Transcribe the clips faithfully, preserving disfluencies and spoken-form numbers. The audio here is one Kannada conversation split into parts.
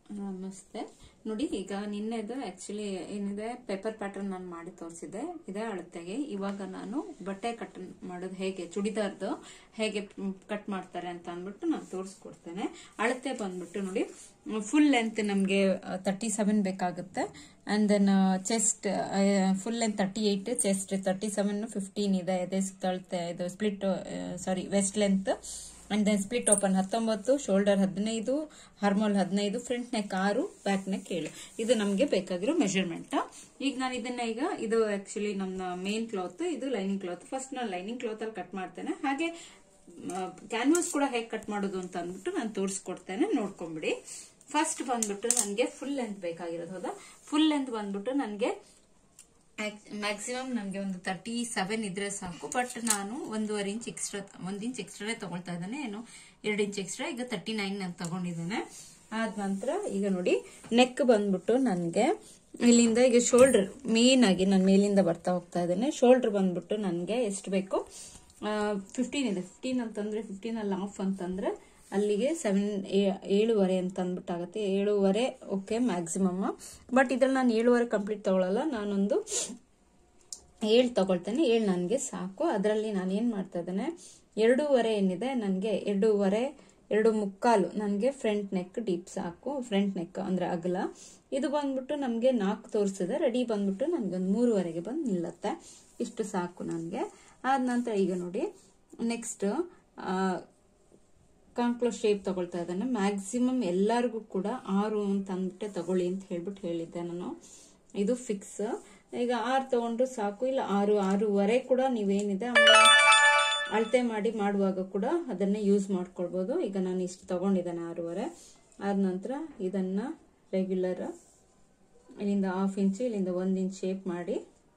ನಮಸ್ತೆ ನೋಡಿ ಈಗ ನಿನ್ನೆದು ಆಕ್ಚುಲಿ ಏನಿದೆ ಪೇಪರ್ ಪ್ಯಾಟರ್ನ್ ನಾನು ಮಾಡಿ ತೋರಿಸಿದ್ದೆ ಇದೇ ಅಳತೆಗೆ ಇವಾಗ ನಾನು ಬಟ್ಟೆ ಕಟ್ ಮಾಡೋದು ಹೇಗೆ ಚೂಡಿದಾರ್ದು ಹೇಗೆ ಕಟ್ ಮಾಡ್ತಾರೆ ಅಂತ ಅಂದ್ಬಿಟ್ಟು ನಾನು ತೋರಿಸ್ಕೊಡ್ತೇನೆ ಅಳತೆ ಬಂದ್ಬಿಟ್ಟು ನೋಡಿ ಫುಲ್ ಲೆಂತ್ ನಮಗೆ ತರ್ಟಿ ಸೆವೆನ್ ಬೇಕಾಗುತ್ತೆ and then chest full length thirty eight chest thirty seven fifteen ಇದೆ ಇದೇ ಸುತ್ತಳತೆ ಇದು split sorry waist length and then split open ಹತ್ತೊಂಬತ್ತು ಶೋಲ್ಡರ್ ಹದಿನೈದು ಹರ್ಮೋಲ್ ಹದಿನೈದು ಫ್ರಂಟ್ ನೆಕ್ ಆರು ಬ್ಯಾಕ್ ನೆಕ್ ಏಳು ಇದು ನಮಗೆ ಬೇಕಾಗಿರೋ ಮೆಜರ್ಮೆಂಟ್ ಈಗ ನಾನು ಇದನ್ನ ಈಗ ಇದು ಆಕ್ಚುಲಿ ನಮ್ಮ ಮೇನ್ ಕ್ಲಾತ್ ಇದು ಲೈನಿಂಗ್ ಕ್ಲಾತ್ ಫಸ್ಟ್ ನಾನು ಲೈನಿಂಗ್ ಕ್ಲಾತ್ ಅಲ್ಲಿ ಕಟ್ ಮಾಡ್ತೇನೆ ಹಾಗೆ ಕ್ಯಾನ್ವಾಸ್ ಕೂಡ ಹೇಗೆ ಕಟ್ ಮಾಡೋದು ಅಂತ ಅಂದ್ಬಿಟ್ಟು ನಾನು ತೋರಿಸ್ಕೊಡ್ತೇನೆ ನೋಡ್ಕೊಂಡ್ಬಿಡಿ ಫಸ್ಟ್ ಬಂದ್ಬಿಟ್ಟು ನನಗೆ ಫುಲ್ ಲೆಂತ್ ಬೇಕಾಗಿರೋದು ಹೌದಾ ಫುಲ್ ಲೆಂತ್ ಬಂದ್ಬಿಟ್ಟು ನನಗೆ ಮ್ಯಾಕ್ಸಿಮಮ್ ನನಗೆ ಒಂದು ತರ್ಟಿ ಸೆವೆನ್ ಇದ್ರೆ ಸಾಕು ಬಟ್ ನಾನು ಒಂದೂವರೆ ಇಂಚ್ ಎಕ್ಸ್ಟ್ರಾ ಒಂದ್ ಇಂಚ್ ಎಕ್ಸ್ಟ್ರಾನೇ ತಗೊಳ್ತಾ ಇದ್ದಾನೆ ಏನು ಎರಡು ಇಂಚ್ ಎಕ್ಸ್ಟ್ರಾ ಈಗ ತರ್ಟಿ ನೈನ್ ನಾನು ತಗೊಂಡಿದ್ದೇನೆ ಆದ ನಂತರ ಈಗ ನೋಡಿ ನೆಕ್ ಬಂದ್ಬಿಟ್ಟು ನನಗೆ ಇಲ್ಲಿಂದ ಈಗ ಶೋಲ್ಡರ್ ಮೇನ್ ಆಗಿ ನಾನು ಮೇಲಿಂದ ಬರ್ತಾ ಹೋಗ್ತಾ ಇದ್ದೇನೆ ಶೋಲ್ಡರ್ ಬಂದ್ಬಿಟ್ಟು ನನಗೆ ಎಷ್ಟು ಬೇಕು ಫಿಫ್ಟೀನ್ ಇದೆ ಫಿಫ್ಟೀನ್ ಅಂತಂದ್ರೆ ಫಿಫ್ಟೀನ್ ಅಲ್ಲಿ ಹಾಫ್ ಅಂತಂದ್ರೆ ಅಲ್ಲಿಗೆ ಸೆವೆನ್ ಏಳುವರೆ ಅಂತ ಅಂದ್ಬಿಟ್ಟಾಗತ್ತೆ ಏಳುವರೆ ಓಕೆ ಮ್ಯಾಕ್ಸಿಮಮ್ ಬಟ್ ಇದ್ರಲ್ಲಿ ನಾನು ಏಳುವರೆ ಕಂಪ್ಲೀಟ್ ತಗೊಳ್ಳಲ್ಲ ನಾನೊಂದು ಏಳು ತಗೊಳ್ತೇನೆ ಏಳು ನನಗೆ ಸಾಕು ಅದರಲ್ಲಿ ನಾನು ಏನ್ ಮಾಡ್ತಾ ಇದ್ದೇನೆ ಎರಡೂವರೆ ಏನಿದೆ ನನಗೆ ಎರಡೂವರೆ ಎರಡು ಮುಕ್ಕಾಲು ನನಗೆ ಫ್ರಂಟ್ ನೆಕ್ ಡೀಪ್ ಸಾಕು ಫ್ರಂಟ್ ನೆಕ್ ಅಂದ್ರೆ ಅಗಲ ಇದು ಬಂದ್ಬಿಟ್ಟು ನಮ್ಗೆ ನಾಲ್ಕು ತೋರಿಸಿದೆ ರೆಡಿ ಬಂದ್ಬಿಟ್ಟು ನನ್ಗೆ ಒಂದು ಮೂರುವರೆಗೆ ಬಂದು ನಿಲ್ಲತ್ತೆ ಇಷ್ಟು ಸಾಕು ನನಗೆ ಆದ ನಂತರ ಈಗ ನೋಡಿ ನೆಕ್ಸ್ಟ್ ಕಾಂಕ್ಲೋ ಶೇಪ್ ತಗೊಳ್ತಾ ಇದ್ದಾನೆ ಮ್ಯಾಕ್ಸಿಮಮ್ ಎಲ್ಲರಿಗೂ ಕೂಡ ಆರು ಅಂತ ಅಂದ್ಬಿಟ್ಟೆ ತಗೊಳ್ಳಿ ಅಂತ ಹೇಳ್ಬಿಟ್ಟು ಹೇಳಿದ್ದೆ ನಾನು ಇದು ಫಿಕ್ಸ್ ಈಗ ಆರು ತಗೊಂಡ್ರು ಸಾಕು ಇಲ್ಲ ಆರು ಆರೂವರೆ ಕೂಡ ನೀವೇನಿದೆ ಅಳತೆ ಮಾಡಿ ಮಾಡುವಾಗ ಕೂಡ ಅದನ್ನ ಯೂಸ್ ಮಾಡ್ಕೊಳ್ಬಹುದು ಈಗ ನಾನು ಇಷ್ಟು ತಗೊಂಡಿದ್ದೇನೆ ಆರೂವರೆ ಆದ ನಂತರ ಇದನ್ನ ರೆಗ್ಯುಲರ್ ಇಲ್ಲಿಂದ ಹಾಫ್ ಇಂಚ್ ಇಲ್ಲಿಂದ ಒಂದ್ ಇಂಚ್ ಶೇಪ್ ಮಾಡಿ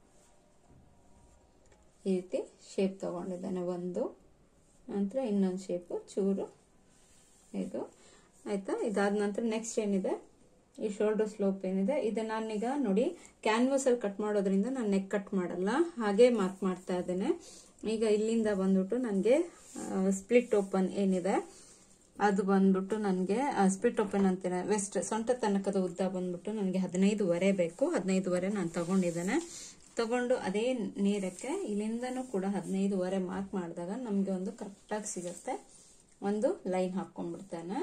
ಈ ರೀತಿ ಶೇಪ್ ತಗೊಂಡಿದ್ದೇನೆ ಒಂದು ನಂತರ ಇನ್ನೊಂದು ಶೇಪ್ ಚೂರು ಇದು ಆಯ್ತಾ ಇದಾದ ನಂತರ ನೆಕ್ಸ್ಟ್ ಏನಿದೆ ಈ ಶೋಲ್ಡರ್ ಸ್ಲೋಪ್ ಏನಿದೆ ಇದು ನಾನೀಗ ನೋಡಿ ಕ್ಯಾನ್ವಾಸ್ ಅಲ್ಲಿ ಕಟ್ ಮಾಡೋದ್ರಿಂದ ನಾನು ನೆಕ್ ಕಟ್ ಮಾಡಲ್ಲ ಹಾಗೆ ಮಾರ್ಕ್ ಮಾಡ್ತಾ ಇದ್ದೇನೆ ಈಗ ಇಲ್ಲಿಂದ ಬಂದ್ಬಿಟ್ಟು ನನಗೆ ಸ್ಪ್ಲಿಟ್ ಓಪನ್ ಏನಿದೆ ಅದು ಬಂದ್ಬಿಟ್ಟು ನನಗೆ ಸ್ಪ್ಲಿಟ್ ಓಪನ್ ಅಂತೀನಿ ವೆಸ್ಟ್ ಸೊಂಟ ತನಕದ ಉದ್ದ ಬಂದ್ಬಿಟ್ಟು ನನಗೆ ಹದಿನೈದುವರೆ ಬೇಕು ಹದಿನೈದುವರೆ ನಾನು ತಗೊಂಡಿದ್ದೇನೆ ತಗೊಂಡು ಅದೇ ನೀರಕ್ಕೆ ಇಲ್ಲಿಂದನೂ ಕೂಡ ಹದಿನೈದುವರೆ ಮಾರ್ಕ್ ಮಾಡಿದಾಗ ನಮ್ಗೆ ಒಂದು ಕರೆಕ್ಟ್ ಆಗಿ ಸಿಗುತ್ತೆ ಒಂದು ಲೈನ್ ಹಾಕೊಂಡ್ಬಿಡ್ತೇನೆ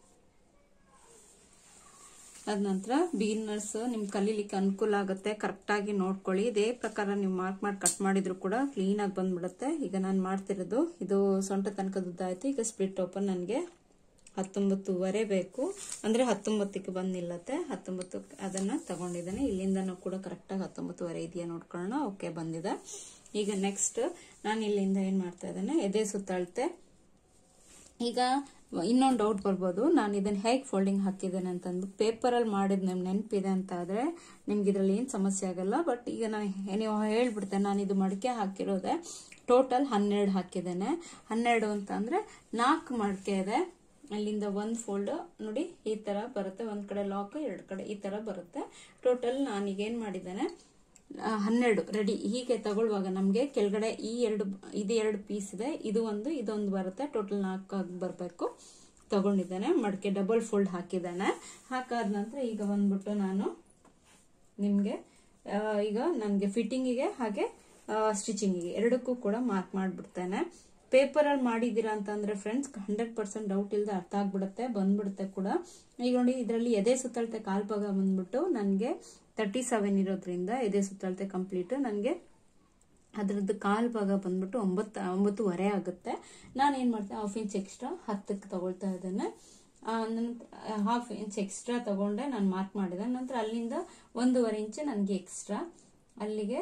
ಅದ ನಂತರ ಬಿಗಿನರ್ಸ್ ನಿಮ್ ಕಲೀಲಿಕ್ಕೆ ಅನುಕೂಲ ಆಗುತ್ತೆ ಕರೆಕ್ಟ್ ಆಗಿ ನೋಡ್ಕೊಳ್ಳಿ ಇದೇ ಪ್ರಕಾರ ನೀವು ಮಾರ್ಕ್ ಮಾಡಿ ಕಟ್ ಮಾಡಿದ್ರು ಕೂಡ ಕ್ಲೀನ್ ಆಗಿ ಬಂದ್ಬಿಡುತ್ತೆ ಈಗ ನಾನು ಮಾಡ್ತಿರೋದು ಇದು ಸೊಂಟ ತನಕದ ಉದ್ದ ಆಯ್ತು ಈಗ ಸ್ಪ್ಲಿಟ್ ಓಪನ್ ನನಗೆ ಹತ್ತೊಂಬತ್ತುವರೆ ಬೇಕು ಅಂದ್ರೆ ಹತ್ತೊಂಬತ್ತಕ್ಕೆ ಬಂದ್ ನಿಲ್ಲತ್ತೆ ಹತ್ತೊಂಬತ್ತು ಅದನ್ನ ತಗೊಂಡಿದ್ದೇನೆ ಇಲ್ಲಿಂದನೂ ಕೂಡ ಕರೆಕ್ಟ್ ಆಗಿ ಹತ್ತೊಂಬತ್ತುವರೆ ಇದೆಯಾ ನೋಡ್ಕೊಳ್ಳೋಣ ಓಕೆ ಬಂದಿದೆ ಈಗ ನೆಕ್ಸ್ಟ್ ನಾನು ಇಲ್ಲಿಂದ ಏನ್ ಮಾಡ್ತಾ ಇದ್ದೇನೆ ಎದೆ ಸುತ್ತಳತೆ ಈಗ ಇನ್ನೊಂದು ಡೌಟ್ ಬರ್ಬೋದು ನಾನು ಇದನ್ನ ಹೇಗೆ ಫೋಲ್ಡಿಂಗ್ ಹಾಕಿದ್ದೇನೆ ಅಂತ ಅಂದ್ಬಿಟ್ಟು ಪೇಪರ್ ಅಲ್ಲಿ ಮಾಡಿದ್ ನಮ್ ನೆನಪಿದೆ ಅಂತ ಆದ್ರೆ ನಿಮ್ಗೆ ಇದ್ರಲ್ಲಿ ಏನ್ ಸಮಸ್ಯೆ ಆಗಲ್ಲ ಬಟ್ ಈಗ ನಾನು ನೀವು ಹೇಳ್ಬಿಡ್ತೇನೆ ನಾನು ಇದು ಮಡಿಕೆ ಹಾಕಿರೋದೆ ಟೋಟಲ್ ಹನ್ನೆರಡು ಹಾಕಿದ್ದೇನೆ ಹನ್ನೆರಡು ಅಂತ ಅಂದ್ರೆ ನಾಲ್ಕು ಮಡಿಕೆ ಇದೆ ಅಲ್ಲಿಂದ ಒಂದ್ ಫೋಲ್ಡ್ ನೋಡಿ ಈ ತರ ಬರುತ್ತೆ ಒಂದ್ ಕಡೆ ಲಾಕ್ ಎರಡ್ ಕಡೆ ಈ ತರ ಬರುತ್ತೆ ಟೋಟಲ್ ನಾನೀಗ ಏನ್ ಮಾಡಿದ್ದೇನೆ ಹನ್ನೆರಡು ರೆಡಿ ಹೀಗೆ ತಗೊಳ್ಳುವಾಗ ನಮ್ಗೆ ಕೆಳಗಡೆ ಈ ಎರಡು ಇದು ಎರಡು ಪೀಸ್ ಇದೆ ಇದು ಒಂದು ಇದೊಂದು ಬರುತ್ತೆ ಟೋಟಲ್ ನಾಲ್ಕು ಬರ್ಬೇಕು ತಗೊಂಡಿದ್ದೇನೆ ಮಡಕೆ ಡಬಲ್ ಫೋಲ್ಡ್ ಹಾಕಿದ್ದೇನೆ ಹಾಕಾದ ನಂತರ ಈಗ ಬಂದ್ಬಿಟ್ಟು ನಾನು ನಿಮ್ಗೆ ಈಗ ನನ್ಗೆ ಫಿಟ್ಟಿಂಗಿಗೆ ಹಾಗೆ ಸ್ಟಿಚಿಂಗಿಗೆ ಎರಡಕ್ಕೂ ಕೂಡ ಮಾರ್ಕ್ ಮಾಡ್ಬಿಡ್ತೇನೆ ಪೇಪರ್ ಅಲ್ಲಿ ಮಾಡಿದೀರಾ ಅಂತ ಅಂದ್ರೆ ಫ್ರೆಂಡ್ಸ್ ಹಂಡ್ರೆಡ್ ಪರ್ಸೆಂಟ್ ಡೌಟ್ ಇಲ್ಲದೆ ಅರ್ಥ ಆಗ್ಬಿಡುತ್ತೆ ಬಂದ್ಬಿಡುತ್ತೆ ಕೂಡ ಈಗ ನೋಡಿ ಇದರಲ್ಲಿ ಎದೆ ಸುತ್ತಳತೆ ಕಾಲ್ ಭಾಗ ಬಂದ್ಬಿಟ್ಟು ನನ್ಗೆ ತರ್ಟಿ ಸೆವೆನ್ ಇರೋದ್ರಿಂದ ಎದೆ ಸುತ್ತಳತೆ ಕಂಪ್ಲೀಟ್ ನನಗೆ ಅದ್ರದ್ದು ಕಾಲ್ ಭಾಗ ಬಂದ್ಬಿಟ್ಟು ಒಂಬತ್ತು ಒಂಬತ್ತುವರೆ ಆಗುತ್ತೆ ನಾನು ಏನ್ ಮಾಡ್ತೇನೆ ಹಾಫ್ ಇಂಚ್ ಎಕ್ಸ್ಟ್ರಾ ಹತ್ತಕ್ಕೆ ತಗೊಳ್ತಾ ಇದ್ದೇನೆ ಹಾಫ್ ಇಂಚ್ ಎಕ್ಸ್ಟ್ರಾ ತಗೊಂಡೆ ನಾನು ಮಾರ್ಕ್ ಮಾಡಿದೆ ನಂತರ ಅಲ್ಲಿಂದ ಒಂದೂವರೆ ಇಂಚ್ ನನಗೆ ಎಕ್ಸ್ಟ್ರಾ ಅಲ್ಲಿಗೆ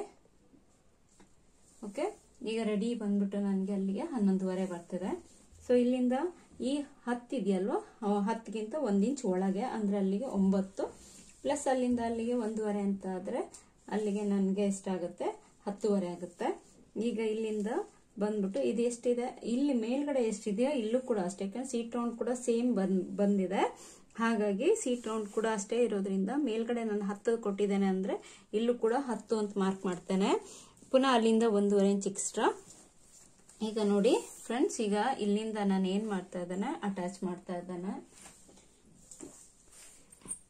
ಓಕೆ ಈಗ ರೆಡಿ ಬಂದ್ಬಿಟ್ಟು ನನಗೆ ಅಲ್ಲಿಗೆ ಹನ್ನೊಂದುವರೆ ಬರ್ತದೆ ಸೊ ಇಲ್ಲಿಂದ ಈ ಹತ್ತಿದೆಯಲ್ವಾ ಹತ್ತಿಗಿಂತ ಒಂದ್ ಇಂಚ್ ಒಳಗೆ ಅಂದ್ರೆ ಅಲ್ಲಿಗೆ ಒಂಬತ್ತು ಪ್ಲಸ್ ಅಲ್ಲಿಂದ ಅಲ್ಲಿಗೆ ಒಂದೂವರೆ ಅಂತ ಆದ್ರೆ ಅಲ್ಲಿಗೆ ನನಗೆ ಎಷ್ಟಾಗುತ್ತೆ ಹತ್ತುವರೆ ಆಗುತ್ತೆ ಈಗ ಇಲ್ಲಿಂದ ಬಂದ್ಬಿಟ್ಟು ಇದು ಎಷ್ಟಿದೆ ಇಲ್ಲಿ ಮೇಲ್ಗಡೆ ಎಷ್ಟಿದೆಯೋ ಇಲ್ಲೂ ಕೂಡ ಅಷ್ಟೇ ಯಾಕಂದ್ರೆ ಸೀಟ್ ರೌಂಡ್ ಕೂಡ ಸೇಮ್ ಬಂದ್ ಬಂದಿದೆ ಹಾಗಾಗಿ ಸೀಟ್ ರೌಂಡ್ ಕೂಡ ಅಷ್ಟೇ ಇರೋದ್ರಿಂದ ಮೇಲ್ಗಡೆ ನಾನು ಹತ್ತು ಕೊಟ್ಟಿದ್ದೇನೆ ಅಂದ್ರೆ ಇಲ್ಲೂ ಕೂಡ ಹತ್ತು ಅಂತ ಮಾರ್ಕ್ ಮಾಡ್ತೇನೆ ಪುನಃ ಅಲ್ಲಿಂದ ಒಂದೂವರೆ ಇಂಚ್ ಎಕ್ಸ್ಟ್ರಾ ಈಗ ನೋಡಿ ಫ್ರೆಂಡ್ಸ್ ಈಗ ಇಲ್ಲಿಂದ ನಾನು ಏನ್ ಮಾಡ್ತಾ ಇದ್ದೇನೆ ಅಟ್ಯಾಚ್ ಮಾಡ್ತಾ ಇದ್ದೇನೆ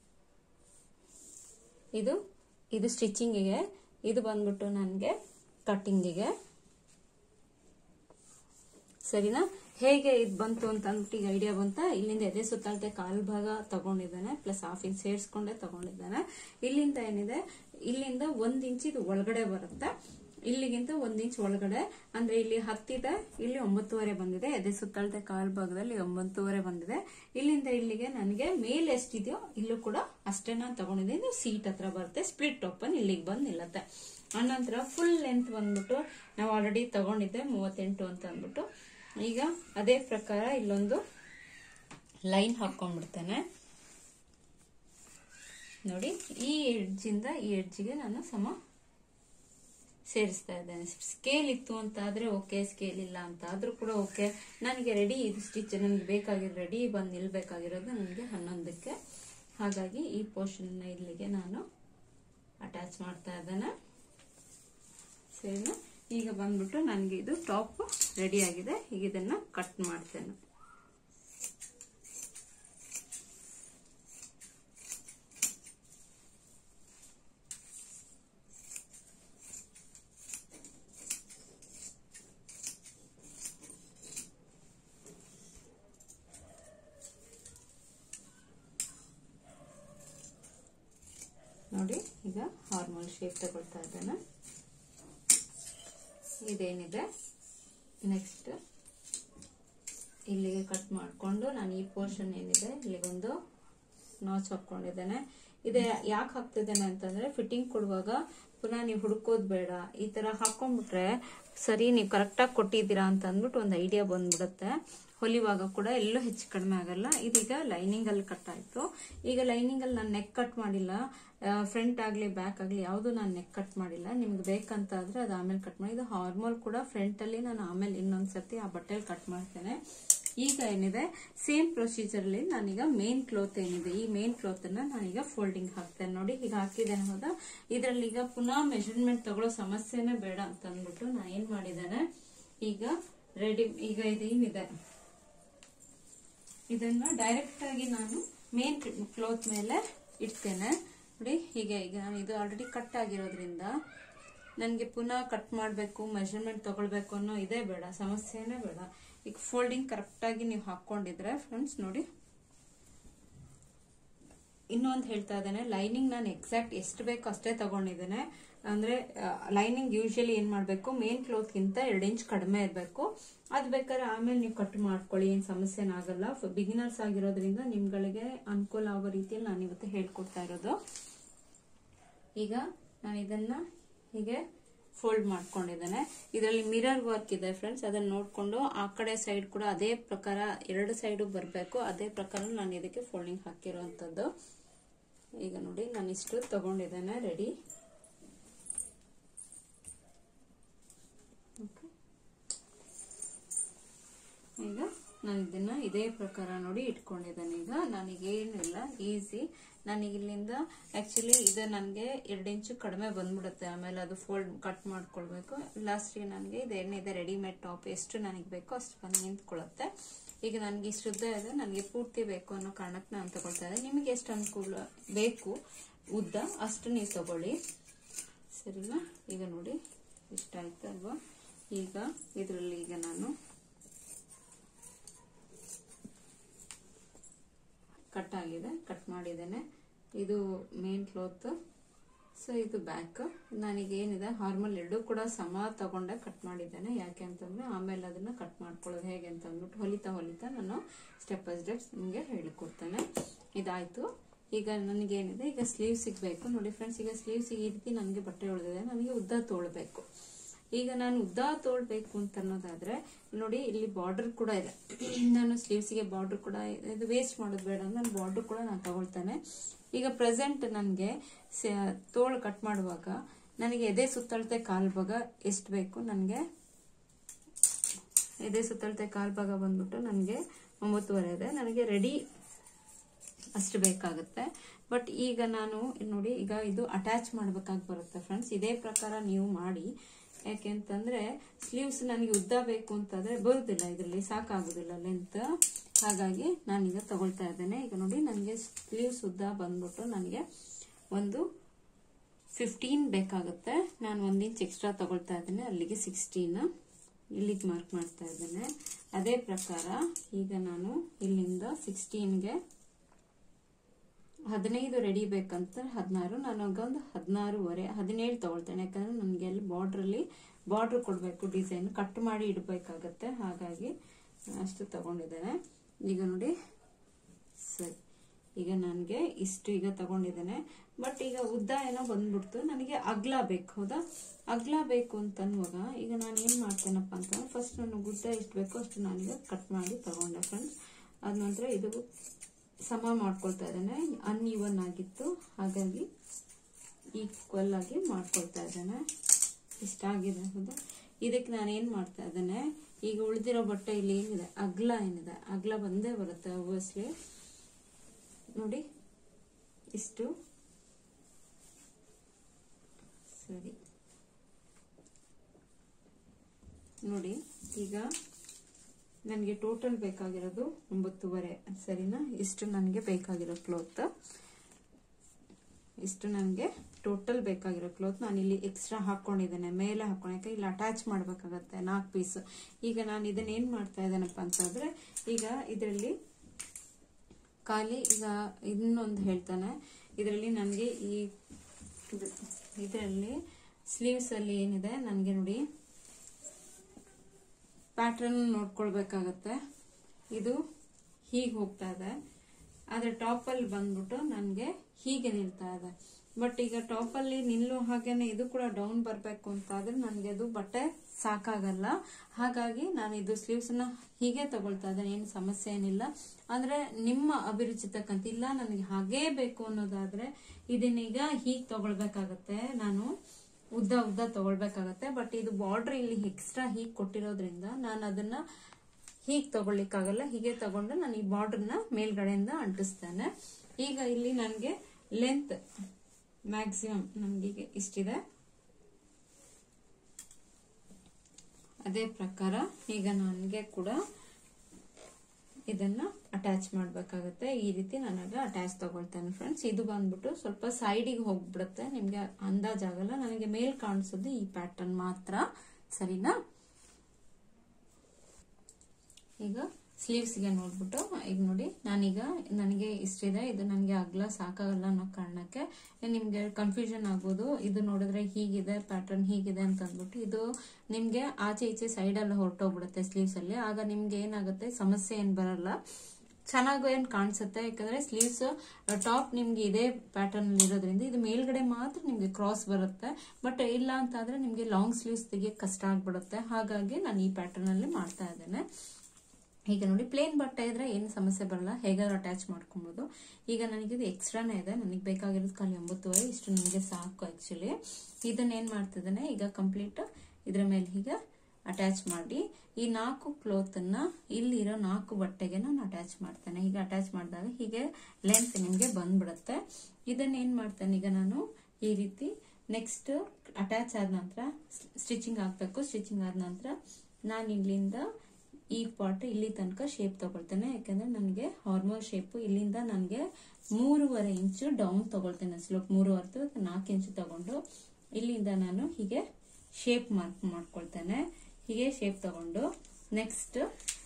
ಇದು ಇದು ಸ್ಟಿಚಿಂಗಿಗೆ, ಇದು ಬಂದ್ಬಿಟ್ಟು ನನಗೆ ಕಟ್ಟಿಂಗಿಗೆ. ಸರಿನಾ? ಹೇಗೆ ಇದು ಬಂತು ಅಂತ ಅಂದ್ಬಿಟ್ಟು ಈಗ ಐಡಿಯಾ ಬಂತ. ಇಲ್ಲಿಂದ ಎದೆ ಸುತ್ತಳತೆ ಕಾಲ್ ಭಾಗ ತಗೊಂಡಿದ್ದಾನೆ, ಪ್ಲಸ್ ಹಾಫ್ ಇಂಚ್ ಸೇರಿಸ್ಕೊಂಡೆ ತಗೊಂಡಿದ್ದಾನೆ. ಇಲ್ಲಿಂದ ಏನಿದೆ, ಇಲ್ಲಿಂದ ಒಂದ್ ಇಂಚ್ ಇದು ಒಳಗಡೆ ಬರುತ್ತೆ, ಇಲ್ಲಿಗಿಂತ ಒಂದ್ ಇಂಚ್ ಒಳಗಡೆ. ಅಂದ್ರೆ ಇಲ್ಲಿ ಹತ್ತಿದೆ, ಇಲ್ಲಿ ಒಂಬತ್ತುವರೆ ಬಂದಿದೆ. ಎದೆ ಸುತ್ತಳತೆ ಕಾಲ್ ಭಾಗದಲ್ಲಿ ಒಂಬತ್ತುವರೆ ಬಂದಿದೆ. ಇಲ್ಲಿಂದ ಇಲ್ಲಿಗೆ ನನಗೆ ಮೇಲೆ ಎಷ್ಟಿದೆಯೋ ಇಲ್ಲೂ ಕೂಡ ಅಷ್ಟೇ ನಾನು ತಗೊಂಡಿದ್ದೀನಿ. ಸೀಟ್ ಹತ್ರ ಬರುತ್ತೆ, ಸ್ಪ್ಲಿಟ್ ಓಪನ್ ಇಲ್ಲಿಗೆ ಬಂದು ನಿಲ್ಲತ್ತೆ. ಆನಂತರ ಫುಲ್ ಲೆಂತ್ ಬಂದ್ಬಿಟ್ಟು ನಾವು ಆಲ್ರೆಡಿ ತಗೊಂಡಿದ್ದೆ ಮೂವತ್ತೆಂಟು ಅಂತ ಅಂದ್ಬಿಟ್ಟು. ಈಗ ಅದೇ ಪ್ರಕಾರ ಇಲ್ಲೊಂದು ಲೈನ್ ಹಾಕೊಂಡ್ಬಿಡ್ತೇನೆ ನೋಡಿ. ಈ ಎಡ್ಜಿಂದ ಈ ಎಡ್ಜಿಗೆ ನಾನು ಸಮ ಸೇರಿಸ್ತಾ ಇದ್ದೇನೆ. ಸ್ಕೇಲ್ ಇತ್ತು ಅಂತ ಆದ್ರೆ ಓಕೆ, ಸ್ಕೇಲ್ ಇಲ್ಲ ಅಂತ ಆದ್ರೂ ಕೂಡ ಓಕೆ. ನನಗೆ ರೆಡಿ ಇದು ಸ್ಟಿಚ್ ನನಗೆ ಬೇಕಾಗಿರೋ ರೆಡಿ ಬಂದು ನಿಲ್ಬೇಕಾಗಿರೋದು ನನಗೆ ಹನ್ನೊಂದಕ್ಕೆ. ಹಾಗಾಗಿ ಈ ಪೋರ್ಷನ್ ಇಲ್ಲಿಗೆ ನಾನು ಅಟ್ಯಾಚ್ ಮಾಡ್ತಾ ಇದ್ದೇನೆ. ಸರಿನಾ? ಈಗ ಬಂದ್ಬಿಟ್ಟು ನನಗೆ ಇದು ಟಾಪ್ ರೆಡಿ ಆಗಿದೆ. ಈಗ ಇದನ್ನ ಕಟ್ ಮಾಡ್ತೇನೆ. ನೋಡಿ, ಈಗ ಹಾರ್ಮೋಲ್ ಶೇಪ್ ತಗೊಳ್ತಾ ಇದ್ದೇನೆ. ಇದೇನಿದೆ ನೆಕ್ಸ್ಟ್ ಇಲ್ಲಿಗೆ ಕಟ್ ಮಾಡಿಕೊಂಡು ನಾನು ಈ ಪೋರ್ಷನ್ ಏನಿದೆ ಇಲ್ಲಿಗೊಂದು ನಾಚ್ ಹಾಕೊಂಡಿದ್ದೇನೆ. ಇದೆ ಯಾಕೆ ಹಾಕ್ತಿದ್ದೇನೆ ಅಂತಂದ್ರೆ, ಫಿಟ್ಟಿಂಗ್ ಕೊಡುವಾಗ ಪುನಃ ನೀವು ಹುಡುಕೋದ್ ಬೇಡ. ಈ ತರ ಹಾಕೊಂಡ್ಬಿಟ್ರೆ ಸರಿ ನೀವು ಕರೆಕ್ಟಾಗಿ ಕೊಟ್ಟಿದ್ದೀರಾ ಅಂತ ಅಂದ್ಬಿಟ್ಟು ಒಂದು ಐಡಿಯಾ ಬಂದ್ಬಿಡುತ್ತೆ. ಹೊಲಿವಾಗ ಕೂಡ ಎಲ್ಲೂ ಹೆಚ್ಚು ಕಡಿಮೆ ಆಗಲ್ಲ. ಇದೀಗ ಲೈನಿಂಗ್ ಅಲ್ಲಿ ಕಟ್ ಆಯ್ತು. ಈಗ ಲೈನಿಂಗ್ ಅಲ್ಲಿ ನಾನು ನೆಕ್ ಕಟ್ ಮಾಡಿಲ್ಲ, ಫ್ರಂಟ್ ಆಗ್ಲಿ ಬ್ಯಾಕ್ ಆಗ್ಲಿ ಯಾವ್ದು ನಾನು ನೆಕ್ ಕಟ್ ಮಾಡಿಲ್ಲ. ನಿಮ್ಗೆ ಬೇಕಂತ ಆದ್ರೆ ಅದು ಆಮೇಲೆ ಕಟ್ ಮಾಡಿ. ಇದು ಹಾರ್ಮೋಲ್ ಕೂಡ ಫ್ರಂಟ್ ಅಲ್ಲಿ ನಾನು ಆಮೇಲೆ ಇನ್ನೊಂದ್ಸತಿ ಆ ಬಟ್ಟೆಲಿ ಕಟ್ ಮಾಡ್ತೇನೆ. ಈಗ ಏನಿದೆ ಸೇಮ್ ಪ್ರೊಸೀಜರ್ ಅಲ್ಲಿ ನಾನೀಗ ಮೇನ್ ಕ್ಲೋತ್ ಏನಿದೆ ಈ ಮೇನ್ ಕ್ಲೋತ್ ಅನ್ನ ನಾನೀಗ ಫೋಲ್ಡಿಂಗ್ ಹಾಕ್ತೇನೆ. ನೋಡಿ ಈಗ ಹಾಕಿದ್ದೇನೆ ಹೌದಾ. ಇದ್ರಲ್ಲಿ ಈಗ ಪುನಃ ಮೆಜರ್ಮೆಂಟ್ ತಗೊಳ್ಳೋ ಸಮಸ್ಯೆನೇ ಬೇಡ ಅಂತ ಅಂದ್ಬಿಟ್ಟು ನಾನು ಏನ್ ಮಾಡಿದ್ದೇನೆ, ಈಗ ರೆಡಿ ಈಗ ಇದೇನಿದೆ ಇದನ್ನ ಡೈರೆಕ್ಟ್ ಆಗಿ ನಾನು ಮೇನ್ ಕ್ಲೋತ್ ಮೇಲೆ ಇಡ್ತೇನೆ. ನೋಡಿ ಹೀಗೆ ಈಗ ನಾನು ಇದು ಆಲ್ರೆಡಿ ಕಟ್ ಆಗಿರೋದ್ರಿಂದ ನನಗೆ ಪುನಃ ಕಟ್ ಮಾಡಬೇಕು, ಮೆಜರ್ಮೆಂಟ್ ತಗೊಳ್ಬೇಕು ಅನ್ನೋ ಇದೇ ಬೇಡ, ಸಮಸ್ಯೆನೇ ಬೇಡ. ಈಗ ಫೋಲ್ಡಿಂಗ್ ಕರೆಕ್ಟ್ ಆಗಿ ನೀವು ಹಾಕೊಂಡಿದ್ರೆ ಫ್ರೆಂಡ್ಸ್ ನೋಡಿ. ಇನ್ನೊಂದು ಹೇಳ್ತಾ ಇದ್ದೇನೆ, ಲೈನಿಂಗ್ ನಾನು ಎಕ್ಸಾಕ್ಟ್ ಎಷ್ಟು ಬೇಕೋ ಅಷ್ಟೇ ತಗೊಂಡಿದ್ದೇನೆ. ಅಂದ್ರೆ ಲೈನಿಂಗ್ ಯೂಶಲಿ ಏನ್ ಮಾಡ್ಬೇಕು, ಮೇನ್ ಕ್ಲೋತ್ ಗಿಂತ ಎರಡು ಇಂಚ್ ಕಡಿಮೆ ಇರಬೇಕು. ಅದ್ ಬೇಕಾದ್ರೆ ಆಮೇಲೆ ನೀವು ಕಟ್ ಮಾಡ್ಕೊಳ್ಳಿ, ಏನ್ ಸಮಸ್ಯೆನಾಗಲ್ಲ. ಬಿಗಿನರ್ಸ್ ಆಗಿರೋದ್ರಿಂದ ನಿಮ್ಗಳಿಗೆ ಅನುಕೂಲ ಆಗೋ ರೀತಿಯಲ್ಲಿ ನಾನು ಇವತ್ತು ಹೇಳ್ಕೊಡ್ತಾ ಇರೋದು. ಈಗ ನಾನು ಇದನ್ನ ಹೀಗೆ ಫೋಲ್ಡ್ ಮಾಡ್ಕೊಂಡಿದ್ದೇನೆ. ಇದರಲ್ಲಿ ಮಿರರ್ ವರ್ಕ್ ಇದೆ ಫ್ರೆಂಡ್ಸ್, ಅದನ್ನ ನೋಡ್ಕೊಂಡು ಆ ಕಡೆ ಸೈಡ್ ಕೂಡ ಅದೇ ಪ್ರಕಾರ ಎರಡು ಸೈಡ್ ಬರಬೇಕು. ಅದೇ ಪ್ರಕಾರ ನಾನು ಇದಕ್ಕೆ ಫೋಲ್ಡಿಂಗ್ ಹಾಕಿರುವಂತದ್ದು. ಈಗ ನೋಡಿ ನಾನು ಇಷ್ಟು ತಗೊಂಡಿದ್ದೇನೆ ರೆಡಿ. ಈಗ ನಾನು ಇದನ್ನ ಇದೇ ಪ್ರಕಾರ ನೋಡಿ ಇಟ್ಕೊಂಡಿದ್ದೇನೆ. ಈಗ ನನಗೇನು ಇಲ್ಲ, ಈಸಿ. ನನಗೆ ಇಲ್ಲಿಂದ ಆಕ್ಚುಲಿ ಇದು ನನಗೆ ಎರಡು ಇಂಚು ಕಡಿಮೆ ಬಂದ್ಬಿಡುತ್ತೆ. ಆಮೇಲೆ ಅದು ಫೋಲ್ಡ್ ಕಟ್ ಮಾಡ್ಕೊಳ್ಬೇಕು. ಲಾಸ್ಟ್ಗೆ ನನಗೆ ಇದೇನಿದೆ ರೆಡಿಮೇಡ್ ಟಾಪ್ ಎಷ್ಟು ನನಗೆ ಬೇಕೋ ಅಷ್ಟು ಬಂದು ನಿಂತ್ಕೊಳ್ಳುತ್ತೆ. ಈಗ ನನಗೆ ಇಷ್ಟು ಉದ್ದ ಇದೆ, ನನಗೆ ಪೂರ್ತಿ ಬೇಕು ಅನ್ನೋ ಕಾರಣಕ್ಕೆ ನಾನು ತಗೊಳ್ತಾ ಇದ್ದೆ. ನಿಮಗೆ ಎಷ್ಟು ಅನುಕೂಲ ಬೇಕು ಉದ್ದ ಅಷ್ಟು ನೀವು ತಗೊಳ್ಳಿ, ಸರಿನಾ? ಈಗ ನೋಡಿ ಇಷ್ಟ ಆಯ್ತು ಅಲ್ವಾ. ಈಗ ಇದರಲ್ಲಿ ಈಗ ನಾನು ಕಟ್ ಆಗಿದೆ, ಕಟ್ ಮಾಡಿದ್ದೇನೆ. ಇದು ಮೇನ್ ಕ್ಲೋತ್, ಸೊ ಇದು ಬ್ಯಾಕ್. ನನಗೆ ಏನಿದೆ ಹಾರ್ಮಲ್ ಎರಡೂ ಕೂಡ ಸಮ ತಗೊಂಡೆ ಕಟ್ ಮಾಡಿದ್ದೇನೆ. ಯಾಕೆ ಅಂತಂದ್ರೆ ಆಮೇಲೆ ಅದನ್ನ ಕಟ್ ಮಾಡ್ಕೊಳ್ಳೋದು ಹೇಗೆ ಅಂತ ಅಂದ್ಬಿಟ್ಟು ಹೊಲಿತಾ ಹೊಲಿತಾ ನಾನು ಸ್ಟೆಪ್ ಬೈ ಸ್ಟೆಪ್ಸ್ ನಿಮಗೆ ಹೇಳಿಕೊಡ್ತೇನೆ. ಇದಾಯ್ತು. ಈಗ ನನಗೇನಿದೆ, ಈಗ ಸ್ಲೀವ್ ಸಿಗ್ಬೇಕು ನೋಡಿ ಫ್ರೆಂಡ್ಸ್. ಈಗ ಸ್ಲೀವ್ಸ್ ಈ ರೀತಿ ನನಗೆ ಬಟ್ಟೆ ಉಳಿದಿದೆ, ನನಗೆ ಉದ್ದ ತೋಳ್ಬೇಕು. ಈಗ ನಾನು ಉದ್ದ ತೋಳ್ಬೇಕು ಅಂತ ಅನ್ನೋದಾದ್ರೆ ನೋಡಿ ಇಲ್ಲಿ ಬಾರ್ಡರ್ ಕೂಡ ಇದೆ. ನಾನು ಸ್ಲೀವ್ಸ್ಗೆ ಬಾರ್ಡರ್ ಕೂಡ ಇದು ವೇಸ್ಟ್ ಮಾಡೋದು ಬೇಡ, ನಾನು ಬಾರ್ಡರ್ ಕೂಡ ನಾನು ತಗೊಳ್ತೇನೆ. ಈಗ ಪ್ರೆಸೆಂಟ್ ನನಗೆ ತೋಳು ಕಟ್ ಮಾಡುವಾಗ ನನಗೆ ಎದೆ ಸುತ್ತಳತೆ ಕಾಲ್ ಭಾಗ ಎಷ್ಟು ಬೇಕು, ನನಗೆ ಎದೆ ಸುತ್ತಳತೆ ಕಾಲ್ ಭಾಗ ಬಂದ್ಬಿಟ್ಟು ನನಗೆ ಒಂಬತ್ತುವರೆ ಇದೆ. ನನಗೆ ರೆಡಿ ಅಷ್ಟು ಬೇಕಾಗುತ್ತೆ. ಬಟ್ ಈಗ ನಾನು ನೋಡಿ ಈಗ ಇದು ಅಟ್ಯಾಚ್ ಮಾಡ್ಬೇಕಾಗಿ ಬರುತ್ತೆ ಫ್ರೆಂಡ್ಸ್. ಇದೇ ಪ್ರಕಾರ ನೀವು ಮಾಡಿ. ಯಾಕೆ ಅಂತಂದ್ರೆ ಸ್ಲೀವ್ಸ್ ನನಗೆ ಉದ್ದ ಬೇಕು ಅಂತಂದ್ರೆ ಬರುದಿಲ್ಲ, ಇದರಲ್ಲಿ ಸಾಕಾಗುದಿಲ್ಲ ಲೆಂತ್. ಹಾಗಾಗಿ ನಾನೀಗ ತಗೊಳ್ತಾ ಇದ್ದೇನೆ. ಈಗ ನೋಡಿ ನನಗೆ ಸ್ಲೀವ್ಸ್ ಉದ್ದ ಬಂದ್ಬಿಟ್ಟು ನನಗೆ ಒಂದು ಫಿಫ್ಟೀನ್ ಬೇಕಾಗುತ್ತೆ. ನಾನು ಒಂದು ಇಂಚ್ ಎಕ್ಸ್ಟ್ರಾ ತಗೊಳ್ತಾ ಇದ್ದೇನೆ, ಅಲ್ಲಿಗೆ ಸಿಕ್ಸ್ಟೀನ್ ಇಲ್ಲಿಗೆ ಮಾರ್ಕ್ ಮಾಡ್ತಾ ಇದ್ದೇನೆ. ಅದೇ ಪ್ರಕಾರ ಈಗ ನಾನು ಇಲ್ಲಿಂದ ಸಿಕ್ಸ್ಟೀನ್ಗೆ ಹದಿನೈದು ರೆಡಿ ಬೇಕಂತ ಹದಿನಾರು, ನಾನಾಗ ಒಂದು ಹದಿನಾರುವರೆ ಹದಿನೇಳು ತಗೊಳ್ತೇನೆ. ಯಾಕಂದ್ರೆ ನನಗೆ ಅಲ್ಲಿ ಬಾರ್ಡ್ರಲ್ಲಿ ಬಾರ್ಡ್ರ್ ಕೊಡಬೇಕು, ಡಿಸೈನ್ ಕಟ್ ಮಾಡಿ ಇಡಬೇಕಾಗತ್ತೆ, ಹಾಗಾಗಿ ಅಷ್ಟು ತಗೊಂಡಿದ್ದೇನೆ. ಈಗ ನೋಡಿ ಸರಿ, ಈಗ ನನಗೆ ಇಷ್ಟು ಈಗ ತಗೊಂಡಿದ್ದೇನೆ. ಬಟ್ ಈಗ ಉದ್ದ ಏನೋ ಬಂದ್ಬಿಡ್ತು, ನನಗೆ ಅಗ್ಲ ಬೇಕು. ಹೌದಾ, ಅಗ್ಲ ಬೇಕು ಅಂತ ಅನ್ನುವಾಗ ಈಗ ನಾನು ಏನ್ ಮಾಡ್ತೇನಪ್ಪ ಅಂತಂದ್ರೆ ಫಸ್ಟ್ ನಾನು ಉದ್ದ ಎಷ್ಟು ಬೇಕೋ ಅಷ್ಟು ನಾನೀಗ ಕಟ್ ಮಾಡಿ ತಗೊಂಡೆ ಫ್ರೆಂಡ್ಸ್. ಅದ ನಂತರ ಇದು ಸಮ ಮಾಡ್ಕೊಳ್ತಾ ಇದ್ದೇನೆ, ಅನ್ಇವನ್ ಆಗಿತ್ತು ಹಾಗಾಗಿ ಈಕ್ವಲ್ ಆಗಿ ಮಾಡ್ಕೊಳ್ತಾ ಇದ್ದೇನೆ. ಇಷ್ಟಾಗಿದೆ. ಹೌದಾ, ಇದಕ್ಕೆ ನಾನು ಏನ್ ಮಾಡ್ತಾ ಇದ್ದೇನೆ, ಈಗ ಉಳಿದಿರೋ ಬಟ್ಟೆ ಇಲ್ಲಿ ಏನಿದೆ ಅಗ್ಲ ಏನಿದೆ ಅಗ್ಲ ಬಂದೇ ಬರುತ್ತೆ ಒಬ್ವಿಯಸ್ಲಿ. ನೋಡಿ ಇಷ್ಟು ಸರಿ. ನೋಡಿ ಈಗ ನನಗೆ ಟೋಟಲ್ ಬೇಕಾಗಿರೋದು ಒಂಬತ್ತುವರೆ, ಸರಿನಾ? ಇಷ್ಟು ನನಗೆ ಬೇಕಾಗಿರೋ ಕ್ಲೋತ್, ಇಷ್ಟು ನನಗೆ ಟೋಟಲ್ ಬೇಕಾಗಿರೋ ಕ್ಲೋತ್ ನಾನು ಇಲ್ಲಿ ಎಕ್ಸ್ಟ್ರಾ ಹಾಕೊಂಡಿದ್ದೇನೆ, ಮೇಲೆ ಹಾಕೊಳಕ್ಕೆ ಇಲ್ಲಿ ಅಟ್ಯಾಚ್ ಮಾಡ್ಬೇಕಾಗತ್ತೆ ನಾಲ್ಕು ಪೀಸ್. ಈಗ ನಾನು ಇದನ್ನ ಏನ್ ಮಾಡ್ತಾ ಇದ್ದೇನಪ್ಪ ಅಂತಂದ್ರೆ ಈಗ ಇದರಲ್ಲಿ ಖಾಲಿ ಈಗ ಇನ್ನೊಂದು ಹೇಳ್ತಾನೆ, ಇದರಲ್ಲಿ ನನಗೆ ಈ ಇದರಲ್ಲಿ ಸ್ಲೀವ್ಸ್ ಅಲ್ಲಿ ಏನಿದೆ ನನಗೆ ನೋಡಿ ಪ್ಯಾಟರ್ನ್ ನೋಡ್ಕೊಳ್ಬೇಕಾಗತ್ತೆ. ಇದು ಹೀಗೆ ಹೋಗ್ತಾ ಇದೆ, ಆದ್ರೆ ಟಾಪ್ ಅಲ್ಲಿ ಬಂದ್ಬಿಟ್ಟು ನನಗೆ ಹೀಗೆ ನಿಲ್ತಾ ಇದೆ. ಬಟ್ ಈಗ ಟಾಪ್ ಅಲ್ಲಿ ನಿಲ್ಲೋ ಹಾಗೇನೆ ಇದು ಕೂಡ ಡೌನ್ ಬರ್ಬೇಕು ಅಂತ ಆದ್ರೆ ನನಗೆ ಅದು ಬಟ್ಟೆ ಸಾಕಾಗಲ್ಲ. ಹಾಗಾಗಿ ನಾನು ಇದು ಸ್ಲೀವ್ಸ್ ನ ಹೀಗೆ ತಗೊಳ್ತಾ ಇದ್ದೇನೆ, ಏನು ಸಮಸ್ಯೆ ಏನಿಲ್ಲ. ಅಂದ್ರೆ ನಿಮ್ಮ ಅಭಿರುಚಿ ತಕ್ಕಂತ, ಇಲ್ಲ ನನಗೆ ಹಾಗೇ ಬೇಕು ಅನ್ನೋದಾದ್ರೆ ಇದನ್ನೀಗ ಹೀಗೆ ತಗೊಳ್ಬೇಕಾಗತ್ತೆ, ನಾನು ಉದ್ದ ಉದ್ದ ತಗೊಳ್ಬೇಕಾಗತ್ತೆ. ಬಟ್ ಇದು ಬಾರ್ಡರ್ ಇಲ್ಲಿ ಎಕ್ಸ್ಟ್ರಾ ಹೀಗೆ ಕೊಟ್ಟಿರೋದ್ರಿಂದ ನಾನು ಅದನ್ನ ಹೀಗೆ ತಗೊಳ್ಲಿಕ್ಕಾಗಲ್ಲ, ಹೀಗೆ ತಗೊಂಡು ನಾನು ಈ ಬಾರ್ಡರ್ನ ಮೇಲ್ಗಡೆಯಿಂದ ಅಂಟಿಸ್ತೇನೆ. ಈಗ ಇಲ್ಲಿ ನನಗೆ ಲೆಂತ್ ಮ್ಯಾಕ್ಸಿಮಮ್ ನಮ್ಗೆ ಇಷ್ಟಿದೆ. ಅದೇ ಪ್ರಕಾರ ಈಗ ನನಗೆ ಕೂಡ ಇದನ್ನ ಅಟ್ಯಾಚ್ ಮಾಡ್ಬೇಕಾಗತ್ತೆ. ಈ ರೀತಿ ನನಗೆ ಅಟ್ಯಾಚ್ ತಗೊಳ್ತೇನೆ ಫ್ರೆಂಡ್ಸ್. ಇದು ಬಂದ್ಬಿಟ್ಟು ಸ್ವಲ್ಪ ಸೈಡಿಗೆ ಹೋಗ್ಬಿಡುತ್ತೆ, ನಿಮ್ಗೆ ಅಂದಾಜಾಗಲ್ಲ. ನನಗೆ ಮೇಲ್ ಕಾಣಿಸೋದು ಈ ಪ್ಯಾಟರ್ನ್ ಮಾತ್ರ, ಸರಿನಾ? ಈಗ ಸ್ಲೀವ್ಸ್ಗೆ ನೋಡ್ಬಿಟ್ಟು ಈಗ ನೋಡಿ ನಾನೀಗ ನನಗೆ ಇಷ್ಟಿದೆ, ಇದು ನನಗೆ ಅಗ್ಲ ಸಾಕಾಗಲ್ಲ ಅನ್ನೋ ಕಾರಣಕ್ಕೆ ನಿಮ್ಗೆ ಕನ್ಫ್ಯೂಷನ್ ಆಗ್ಬೋದು. ಇದು ನೋಡಿದ್ರೆ ಹೀಗಿದೆ ಪ್ಯಾಟರ್ನ್ ಹೀಗಿದೆ ಅಂತ ಅಂದ್ಬಿಟ್ಟು ಇದು ನಿಮ್ಗೆ ಆಚೆ ಈಚೆ ಸೈಡ್ ಅಲ್ಲಿ ಹೊರಟೋಗ್ಬಿಡುತ್ತೆ ಸ್ಲೀವ್ಸ್ ಅಲ್ಲಿ. ಆಗ ನಿಮ್ಗೆ ಏನಾಗುತ್ತೆ, ಸಮಸ್ಯೆ ಏನ್ ಬರಲ್ಲ, ಚೆನ್ನಾಗೂ ಏನ್ ಕಾಣಿಸುತ್ತೆ. ಯಾಕಂದ್ರೆ ಸ್ಲೀವ್ಸ್ ಟಾಪ್ ನಿಮ್ಗೆ ಇದೇ ಪ್ಯಾಟರ್ನ್ ಅಲ್ಲಿ ಇರೋದ್ರಿಂದ ಇದು ಮೇಲ್ಗಡೆ ಮಾತ್ರ ನಿಮ್ಗೆ ಕ್ರಾಸ್ ಬರುತ್ತೆ. ಬಟ್ ಇಲ್ಲ ಅಂತ ಆದ್ರೆ ನಿಮ್ಗೆ ಲಾಂಗ್ ಸ್ಲೀವ್ಸ್ ತೆಗಿಯಕ್ಕೆ ಕಷ್ಟ ಆಗ್ಬಿಡುತ್ತೆ. ಹಾಗಾಗಿ ನಾನು ಈ ಪ್ಯಾಟರ್ನ್ ಅಲ್ಲಿ ಮಾಡ್ತಾ ಇದ್ದೇನೆ. ಈಗ ನೋಡಿ ಪ್ಲೇನ್ ಬಟ್ಟೆ ಇದ್ರೆ ಏನು ಸಮಸ್ಯೆ ಬರಲ್ಲ, ಹೇಗಾದ್ರೂ ಅಟ್ಯಾಚ್ ಮಾಡ್ಕೊಬಹುದು. ಈಗ ನನಗಿದು ಎಕ್ಸ್ಟ್ರಾನೇ ಇದೆ, ನನಗೆ ಬೇಕಾಗಿರೋದು ಖಾಲಿ ಒಂಬತ್ತುವರೆ, ಇಷ್ಟು ನನಗೆ ಸಾಕು ಆಕ್ಚುಲಿ. ಇದನ್ನ ಏನ್ ಮಾಡ್ತಿದ್ದೇನೆ ಈಗ ಕಂಪ್ಲೀಟ್ ಇದ್ರ ಮೇಲೆ ಹೀಗೆ ಅಟ್ಯಾಚ್ ಮಾಡಿ ಈ ನಾಲ್ಕು ಕ್ಲೋತ್ ಅನ್ನ ಇಲ್ಲಿ ಇರೋ ನಾಲ್ಕು ಬಟ್ಟೆಗೆ ನಾನು ಅಟ್ಯಾಚ್ ಮಾಡ್ತೇನೆ. ಹೀಗೆ ಅಟ್ಯಾಚ್ ಮಾಡಿದಾಗ ಹೀಗೆ ಲೆಂತ್ ನಿಮ್ಗೆ ಬಂದ್ಬಿಡುತ್ತೆ. ಇದನ್ನ ಏನ್ ಮಾಡ್ತೇನೆ ಈಗ ನಾನು ಈ ರೀತಿ ನೆಕ್ಸ್ಟ್ ಅಟ್ಯಾಚ್ ಆದ ನಂತರ ಸ್ಟಿಚಿಂಗ್ ಆಗ್ಬೇಕು. ಸ್ಟಿಚಿಂಗ್ ಆದ ನಂತರ ನಾನು ಇಲ್ಲಿಂದ ಈ ಪಾರ್ಟ್ ಇಲ್ಲಿ ತನಕ ಶೇಪ್ ತಗೊಳ್ತೇನೆ. ಯಾಕಂದ್ರೆ ನನಗೆ ಹಾರ್ಮೋನ್ ಶೇಪ್ ಇಲ್ಲಿಂದ ನನಗೆ ಮೂರುವರೆ ಇಂಚು ಡೌನ್ ತಗೊಳ್ತೇನೆ. ಸ್ಲೋಪ್ ಮೂರುವರೆ ನಾಲ್ಕು ಇಂಚು ತಗೊಂಡು ಇಲ್ಲಿಂದ ನಾನು ಹೀಗೆ ಶೇಪ್ ಮಾರ್ಕ್ ಮಾಡ್ಕೊಳ್ತೇನೆ. ಹೀಗೆ ಶೇಪ್ ತಗೊಂಡು ನೆಕ್ಸ್ಟ್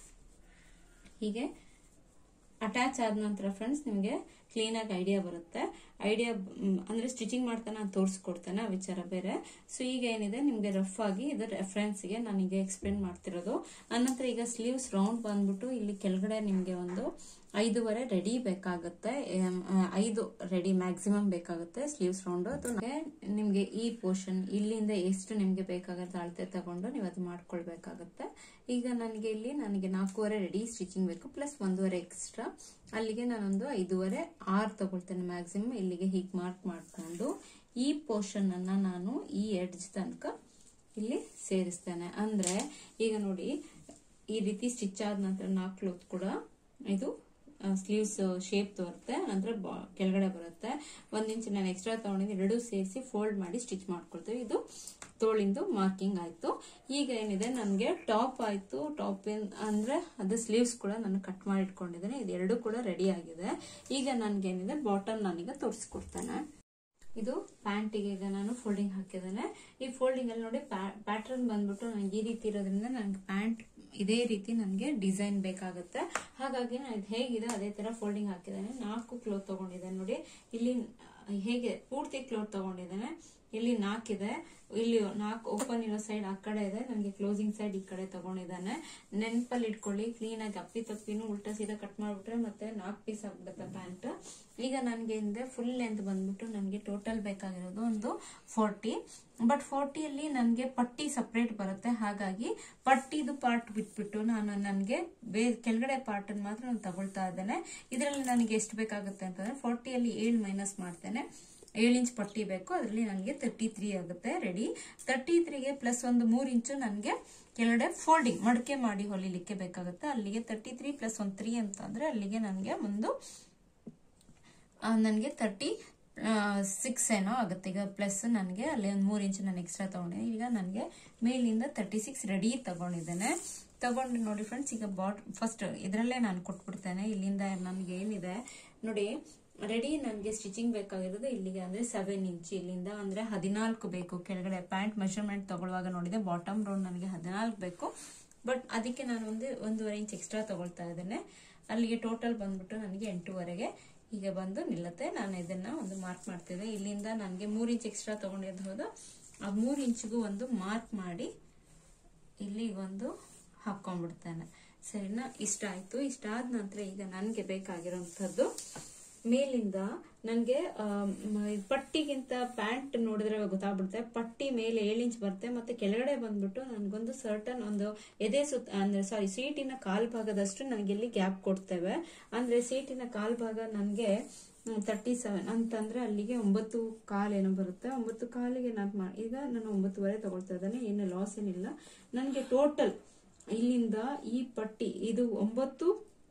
ಹೀಗೆ ಅಟ್ಯಾಚ್ ಆದ ನಂತರ ಫ್ರೆಂಡ್ಸ್ ನಿಮಗೆ ಕ್ಲೀನ್ ಆಗಿ ಐಡಿಯಾ ಬರುತ್ತೆ. ಐಡಿಯಾ ಅಂದ್ರೆ ಸ್ಟಿಚಿಂಗ್ ಮಾಡ್ತಾ ನಾನು ತೋರಿಸ್ಕೊಡ್ತೇನೆ, ಆ ವಿಚಾರ ಬೇರೆ. ಸೊ ಈಗ ಏನಿದೆ ನಿಮ್ಗೆ ರಫ್ ಆಗಿ ಇದು ರೆಫರೆನ್ಸ್ ಗೆ ನಾನೀಗ ಎಕ್ಸ್ಪ್ಲೇನ್ ಮಾಡ್ತಿರೋದು. ಅನಂತರ ಈಗ ಸ್ಲೀವ್ಸ್ ರೌಂಡ್ ಬಂದ್ಬಿಟ್ಟು ಇಲ್ಲಿ ಕೆಳಗಡೆ ನಿಮ್ಗೆ ಒಂದು ಐದೂವರೆ ರೆಡಿ ಬೇಕಾಗುತ್ತೆ, ಐದು ರೆಡಿ ಮ್ಯಾಕ್ಸಿಮಮ್ ಬೇಕಾಗುತ್ತೆ ಸ್ಲೀವ್ಸ್ ರೌಂಡ್. ಅದು ನಿಮ್ಗೆ ಈ ಪೋರ್ಷನ್ ಇಲ್ಲಿಂದ ಎಷ್ಟು ನಿಮ್ಗೆ ಬೇಕಾಗುತ್ತೆ ಅಳತೆ ತಗೊಂಡು ನೀವು ಅದು ಮಾಡ್ಕೊಳ್ಬೇಕಾಗತ್ತೆ. ಈಗ ನನಗೆ ಇಲ್ಲಿ ನನಗೆ ನಾಲ್ಕೂವರೆ ರೆಡಿ ಸ್ಟಿಚಿಂಗ್ ಬೇಕು, ಪ್ಲಸ್ ಒಂದೂವರೆ ಎಕ್ಸ್ಟ್ರಾ. ಅಲ್ಲಿಗೆ ನಾನೊಂದು ಐದೂವರೆ ಆರು ತಗೊಳ್ತೇನೆ ಮ್ಯಾಕ್ಸಿಮಮ್. ಇಲ್ಲಿಗೆ ಹೀಗೆ ಮಾರ್ಕ್ ಮಾಡ್ಕೊಂಡು ಈ ಪೋರ್ಷನ್ ಅನ್ನ ನಾನು ಈ ಎಡ್ಜ್ ತನಕ ಇಲ್ಲಿ ಸೇರಿಸ್ತೇನೆ. ಅಂದ್ರೆ ಈಗ ನೋಡಿ ಈ ರೀತಿ ಸ್ಟಿಚ್ ಆದ ನಂತರ ನಾಲ್ಕು ಕ್ಲೋತ್ ಕೂಡ ಇದು ಸ್ಲೀವ್ಸ್ ಶೇಪ್ ತೋರುತ್ತೆ, ನಂತರ ಕೆಳಗಡೆ ಬರುತ್ತೆ. ಒಂದ್ ಇಂಚ್ ನಾನು ಎಕ್ಸ್ಟ್ರಾ ತಗೊಂಡಿದ್ದು, ಎರಡು ಸೇರಿಸಿ ಫೋಲ್ಡ್ ಮಾಡಿ ಸ್ಟಿಚ್ ಮಾಡ್ಕೊಳ್ತೇವೆ. ಇದು ತೋಳಿಂದು ಮಾರ್ಕಿಂಗ್ ಆಯ್ತು. ಈಗ ಏನಿದೆ ನನಗೆ ಟಾಪ್ ಆಯ್ತು. ಟಾಪ್ ಅಂದ್ರೆ ಅದು ಸ್ಲೀವ್ಸ್ ಕೂಡ ನಾನು ಕಟ್ ಮಾಡಿ ಇಟ್ಕೊಂಡಿದ್ದೇನೆ. ಇದೆರಡು ಕೂಡ ರೆಡಿ ಆಗಿದೆ. ಈಗ ನನ್ಗೇನಿದೆ ಬಾಟಮ್ ನಾನೀಗ ತೋರಿಸ್ಕೊಡ್ತೇನೆ. ಇದು ಪ್ಯಾಂಟಿಗೆ ಈಗ ನಾನು ಫೋಲ್ಡಿಂಗ್ ಹಾಕಿದ್ದೇನೆ. ಈ ಫೋಲ್ಡಿಂಗ್ ಅಲ್ಲಿ ನೋಡಿ ಪ್ಯಾಟರ್ನ್ ಬಂದ್ಬಿಟ್ಟು ನನಗೆ ಈ ರೀತಿ ಇರೋದ್ರಿಂದ ನನಗೆ ಪ್ಯಾಂಟ್ ಇದೇ ರೀತಿ ನನಗೆ ಡಿಸೈನ್ ಬೇಕಾಗುತ್ತೆ. ಹಾಗಾಗಿ ನಾನು ಇದು ಹೇಗಿದೆ ಅದೇ ತರ ಫೋಲ್ಡಿಂಗ್ ಹಾಕಿದ್ದೇನೆ. ನಾಲ್ಕು ಕ್ಲೋತ್ ತಗೊಂಡಿದ್ದೇನೆ ನೋಡಿ. ಇಲ್ಲಿ ಹೇಗೆ ಪೂರ್ತಿ ಕ್ಲೋತ್ ತಗೊಂಡಿದ್ದೇನೆ. ಇಲ್ಲಿ ನಾಲ್ಕಿದೆ, ಇಲ್ಲಿ ನಾಲ್ಕು ಓಪನ್ ಇರೋ ಸೈಡ್ ಆ ಕಡೆ ಇದೆ, ನನಗೆ ಕ್ಲೋಸಿಂಗ್ ಸೈಡ್ ಈ ಕಡೆ ತಗೊಂಡಿದ್ದಾನೆ. ನೆನಪಲ್ಲಿ ಇಟ್ಕೊಳ್ಳಿ, ಕ್ಲೀನ್ ಆಗಿ ಅಪ್ಪಿ ತಪ್ಪಿನೂ ಉಲ್ಟಾ ಸೀದಾ ಕಟ್ ಮಾಡ್ಬಿಟ್ರೆ ಮತ್ತೆ ನಾಲ್ಕು ಪೀಸ್ ಆಗ್ಬಿಡುತ್ತೆ ಪ್ಯಾಂಟ್. ಈಗ ನನಗೆ ಹಿಂದೆ ಫುಲ್ ಲೆಂತ್ ಬಂದ್ಬಿಟ್ಟು ನನಗೆ ಟೋಟಲ್ ಬೇಕಾಗಿರೋದು ಒಂದು ಫೋರ್ಟಿ. ಬಟ್ ಫೋರ್ಟಿಯಲ್ಲಿ ನನಗೆ ಪಟ್ಟಿ ಸಪ್ರೇಟ್ ಬರುತ್ತೆ. ಹಾಗಾಗಿ ಪಟ್ಟಿದು ಪಾರ್ಟ್ ಬಿಟ್ಬಿಟ್ಟು ನಾನು ನನಗೆ ಬೇರೆ ಕೆಳಗಡೆ ಪಾರ್ಟ್ ಮಾತ್ರ ನಾನು ತಗೊಳ್ತಾ ಇದ್ದೇನೆ. ಇದರಲ್ಲಿ ನನಗೆ ಎಷ್ಟು ಬೇಕಾಗುತ್ತೆ ಅಂತಂದ್ರೆ ಫೋರ್ಟಿಯಲ್ಲಿ ಏಳು ಮೈನಸ್ ಮಾಡ್ತೇನೆ. ಏಳು ಇಂಚ್ ಪಟ್ಟಿ ಬೇಕು, ಅದರಲ್ಲಿ ನನಗೆ ತರ್ಟಿ ತ್ರೀ ಆಗುತ್ತೆ ರೆಡಿ. ತರ್ಟಿ ತ್ರೀಗೆ ಪ್ಲಸ್ ಒಂದು ಮೂರು ಇಂಚು ನನಗೆ ಕೆಳಗಡೆ ಫೋಲ್ಡಿಂಗ್ ಮಡಕೆ ಮಾಡಿ ಹೊಲಿಲಿಕ್ಕೆ ಬೇಕಾಗುತ್ತೆ. ಅಲ್ಲಿಗೆ ತರ್ಟಿ ತ್ರೀ ಪ್ಲಸ್ ಒಂದು ತ್ರೀ ಅಂತ ಅಂದ್ರೆ ಅಲ್ಲಿಗೆ ನನಗೆ ಒಂದು ನನಗೆ ತರ್ಟಿ ಸಿಕ್ಸ್ ಏನೋ ಆಗುತ್ತೆ. ಈಗ ಪ್ಲಸ್ ನನಗೆ ಅಲ್ಲಿ ಒಂದು ಮೂರು ಇಂಚು ನಾನು ಎಕ್ಸ್ಟ್ರಾ ತಗೊಂಡಿದ್ದೀನಿ. ಈಗ ನನಗೆ ಮೇಲಿಂದ ತರ್ಟಿ ಸಿಕ್ಸ್ ರೆಡಿ ತಗೊಂಡಿದ್ದೇನೆ. ತಗೊಂಡು ನೋಡಿ ಫ್ರೆಂಡ್ಸ್, ಈಗ ಬಾಟ್ ಫಸ್ಟ್ ಇದರಲ್ಲೇ ನಾನು ಕೊಟ್ಬಿಡ್ತೇನೆ. ಇಲ್ಲಿಂದ ನನಗೆ ಏನಿದೆ ನೋಡಿ ರೆಡಿ ನನಗೆ ಸ್ಟಿಚಿಂಗ್ ಬೇಕಾಗಿರೋದು ಇಲ್ಲಿಗೆ ಅಂದ್ರೆ ಸೆವೆನ್ ಇಂಚ್, ಇಲ್ಲಿಂದ ಅಂದ್ರೆ ಹದಿನಾಲ್ಕು ಬೇಕು. ಕೆಳಗಡೆ ಪ್ಯಾಂಟ್ ಮೆಷರ್ಮೆಂಟ್ ತಗೊಳ್ಳುವಾಗ ನೋಡಿದೆ ಬಾಟಮ್ ರೌಂಡ್ ನನಗೆ ಹದಿನಾಲ್ಕು ಬೇಕು. ಬಟ್ ಅದಕ್ಕೆ ನಾನು ಒಂದು ಒಂದೂವರೆ ಇಂಚ್ ಎಕ್ಸ್ಟ್ರಾ ತಗೊಳ್ತಾ ಇದ್ದೇನೆ. ಅಲ್ಲಿಗೆ ಟೋಟಲ್ ಬಂದ್ಬಿಟ್ಟು ನನಗೆ ಎಂಟೂವರೆಗೆ ಈಗ ಬಂದು ನಿಲ್ಲುತ್ತೆ. ನಾನು ಇದನ್ನ ಒಂದು ಮಾರ್ಕ್ ಮಾಡ್ತಿದ್ದೆ. ಇಲ್ಲಿಂದ ನನಗೆ ಮೂರ್ ಇಂಚ್ ಎಕ್ಸ್ಟ್ರಾ ತಗೊಂಡಿದ್ದು ಹೌದು, ಆ ಮೂರ್ ಇಂಚ್ಗೂ ಒಂದು ಮಾರ್ಕ್ ಮಾಡಿ ಇಲ್ಲಿ ಒಂದು ಹಾಕೊಂಡ್ಬಿಡ್ತೇನೆ. ಸರಿನಾ? ಇಷ್ಟ ಆಯ್ತು. ಇಷ್ಟ ಆದ ನಂತರ ಈಗ ನನಗೆ ಬೇಕಾಗಿರೋಂಥದ್ದು ಮೇಲಿಂದ ನನಗೆ ಪಟ್ಟಿಗಿಂತ ಪ್ಯಾಂಟ್ ನೋಡಿದ್ರೆ ಗೊತ್ತಾಗ್ಬಿಡುತ್ತೆ. ಪಟ್ಟಿ ಮೇಲೆ ಏಳು ಇಂಚ್ ಬರುತ್ತೆ, ಮತ್ತೆ ಕೆಳಗಡೆ ಬಂದ್ಬಿಟ್ಟು ನನಗೊಂದು ಸರ್ಟನ್ ಒಂದು ಎದೆ ಸುತ್ತ ಅಂದ್ರೆ ಸಾರಿ ಸೀಟಿನ ಕಾಲ್ ಭಾಗದಷ್ಟು ನನಗೆ ಇಲ್ಲಿ ಗ್ಯಾಪ್ ಕೊಡ್ತೇವೆ. ಅಂದ್ರೆ ಸೀಟಿನ ಕಾಲ್ ಭಾಗ ನನಗೆ ತರ್ಟಿ ಸೆವೆನ್ ಅಂತಂದ್ರೆ ಅಲ್ಲಿಗೆ ಒಂಬತ್ತು ಕಾಲ್ ಏನೋ ಬರುತ್ತೆ. ಒಂಬತ್ತು ಕಾಲಿಗೆ ನಾನು ಈಗ ನಾನು ಒಂಬತ್ತುವರೆ ತಗೊಳ್ತಾ ಇದ್ದೇನೆ. ಏನು ಲಾಸ್ ಏನಿಲ್ಲ ನನಗೆ. ಟೋಟಲ್ ಇಲ್ಲಿಂದ ಈ ಪಟ್ಟಿ ಇದು ಒಂಬತ್ತು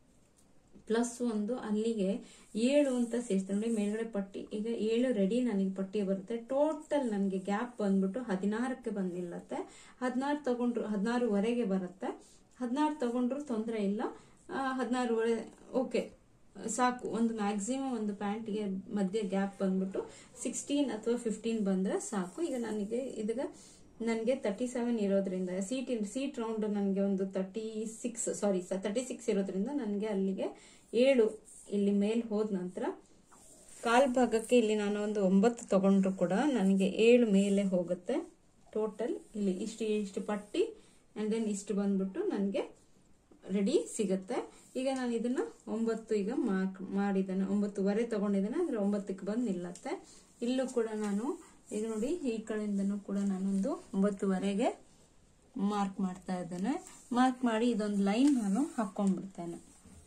ಪ್ಲಸ್ ಒಂದು ಅಲ್ಲಿಗೆ ಏಳು ಅಂತ ಸೇರಿಸ್ತೇನೆ ನೋಡಿ. ಮೇಲ್ಗಡೆ ಪಟ್ಟಿ ಈಗ ಏಳು ರೆಡಿ ನನಗೆ ಪಟ್ಟಿ ಬರುತ್ತೆ. ಟೋಟಲ್ ನನಗೆ ಗ್ಯಾಪ್ ಬಂದ್ಬಿಟ್ಟು ಹದಿನಾರಕ್ಕೆ ಬಂದ್ ನಿಲ್ಲತ್ತೆ. ಹದಿನಾರು ತಗೊಂಡ್ರು ಹದಿನಾರುವರೆಗೆ ಬರುತ್ತೆ. ಹದಿನಾರು ತಗೊಂಡ್ರು ತೊಂದರೆ ಇಲ್ಲ. ಹದಿನಾರುವರೆ ಓಕೆ ಸಾಕು. ಒಂದು ಮ್ಯಾಕ್ಸಿಮಮ್ ಒಂದು ಪ್ಯಾಂಟ್ಗೆ ಮಧ್ಯೆ ಗ್ಯಾಪ್ ಬಂದ್ಬಿಟ್ಟು ಸಿಕ್ಸ್ಟೀನ್ ಅಥವಾ ಫಿಫ್ಟೀನ್ ಬಂದ್ರೆ ಸಾಕು. ಈಗ ನನಗೆ ಇದೀಗ ನನಗೆ ತರ್ಟಿ ಸೆವೆನ್ ಇರೋದ್ರಿಂದ ಸೀಟ್ ಸೀಟ್ ರೌಂಡ್ ನನಗೆ ಒಂದು thirty six sorry thirty six ಇರೋದ್ರಿಂದ ನನಗೆ ಅಲ್ಲಿಗೆ ಏಳು ಇಲ್ಲಿ ಮೇಲ್ ಹೋದ ನಂತರ ಕಾಲ್ ಭಾಗಕ್ಕೆ ಇಲ್ಲಿ ನಾನು ಒಂದು ಒಂಬತ್ತು ತಗೊಂಡ್ರು ಕೂಡ ನನಗೆ ಏಳು ಮೇಲೆ ಹೋಗುತ್ತೆ. ಟೋಟಲ್ ಇಲ್ಲಿ ಇಷ್ಟು ಇಷ್ಟು ಪಟ್ಟಿ ಅಂಡ್ ದೆನ್ ಇಷ್ಟು ಬಂದ್ಬಿಟ್ಟು ನನಗೆ ರೆಡಿ ಸಿಗುತ್ತೆ. ಈಗ ನಾನು ಇದನ್ನ ಒಂಬತ್ತು ಈಗ ಮಾರ್ಕ್ ಮಾಡಿದ್ದೇನೆ. ಒಂಬತ್ತುವರೆ ತಗೊಂಡಿದ್ದೇನೆ ಅಂದ್ರೆ ಒಂಬತ್ತಕ್ಕೆ ಬಂದು ನಿಲ್ಲತ್ತೆ. ಇಲ್ಲೂ ಕೂಡ ನಾನು ಈಗ ನೋಡಿ ಈ ಕಡೆಯಿಂದನೂ ಕೂಡ ನಾನೊಂದು ಒಂಬತ್ತುವರೆಗೆ ಮಾರ್ಕ್ ಮಾಡ್ತಾ ಇದ್ದೇನೆ. ಮಾರ್ಕ್ ಮಾಡಿ ಇದೊಂದು ಲೈನ್ ನಾನು ಹಾಕೊಂಡ್ಬಿಡ್ತೇನೆ.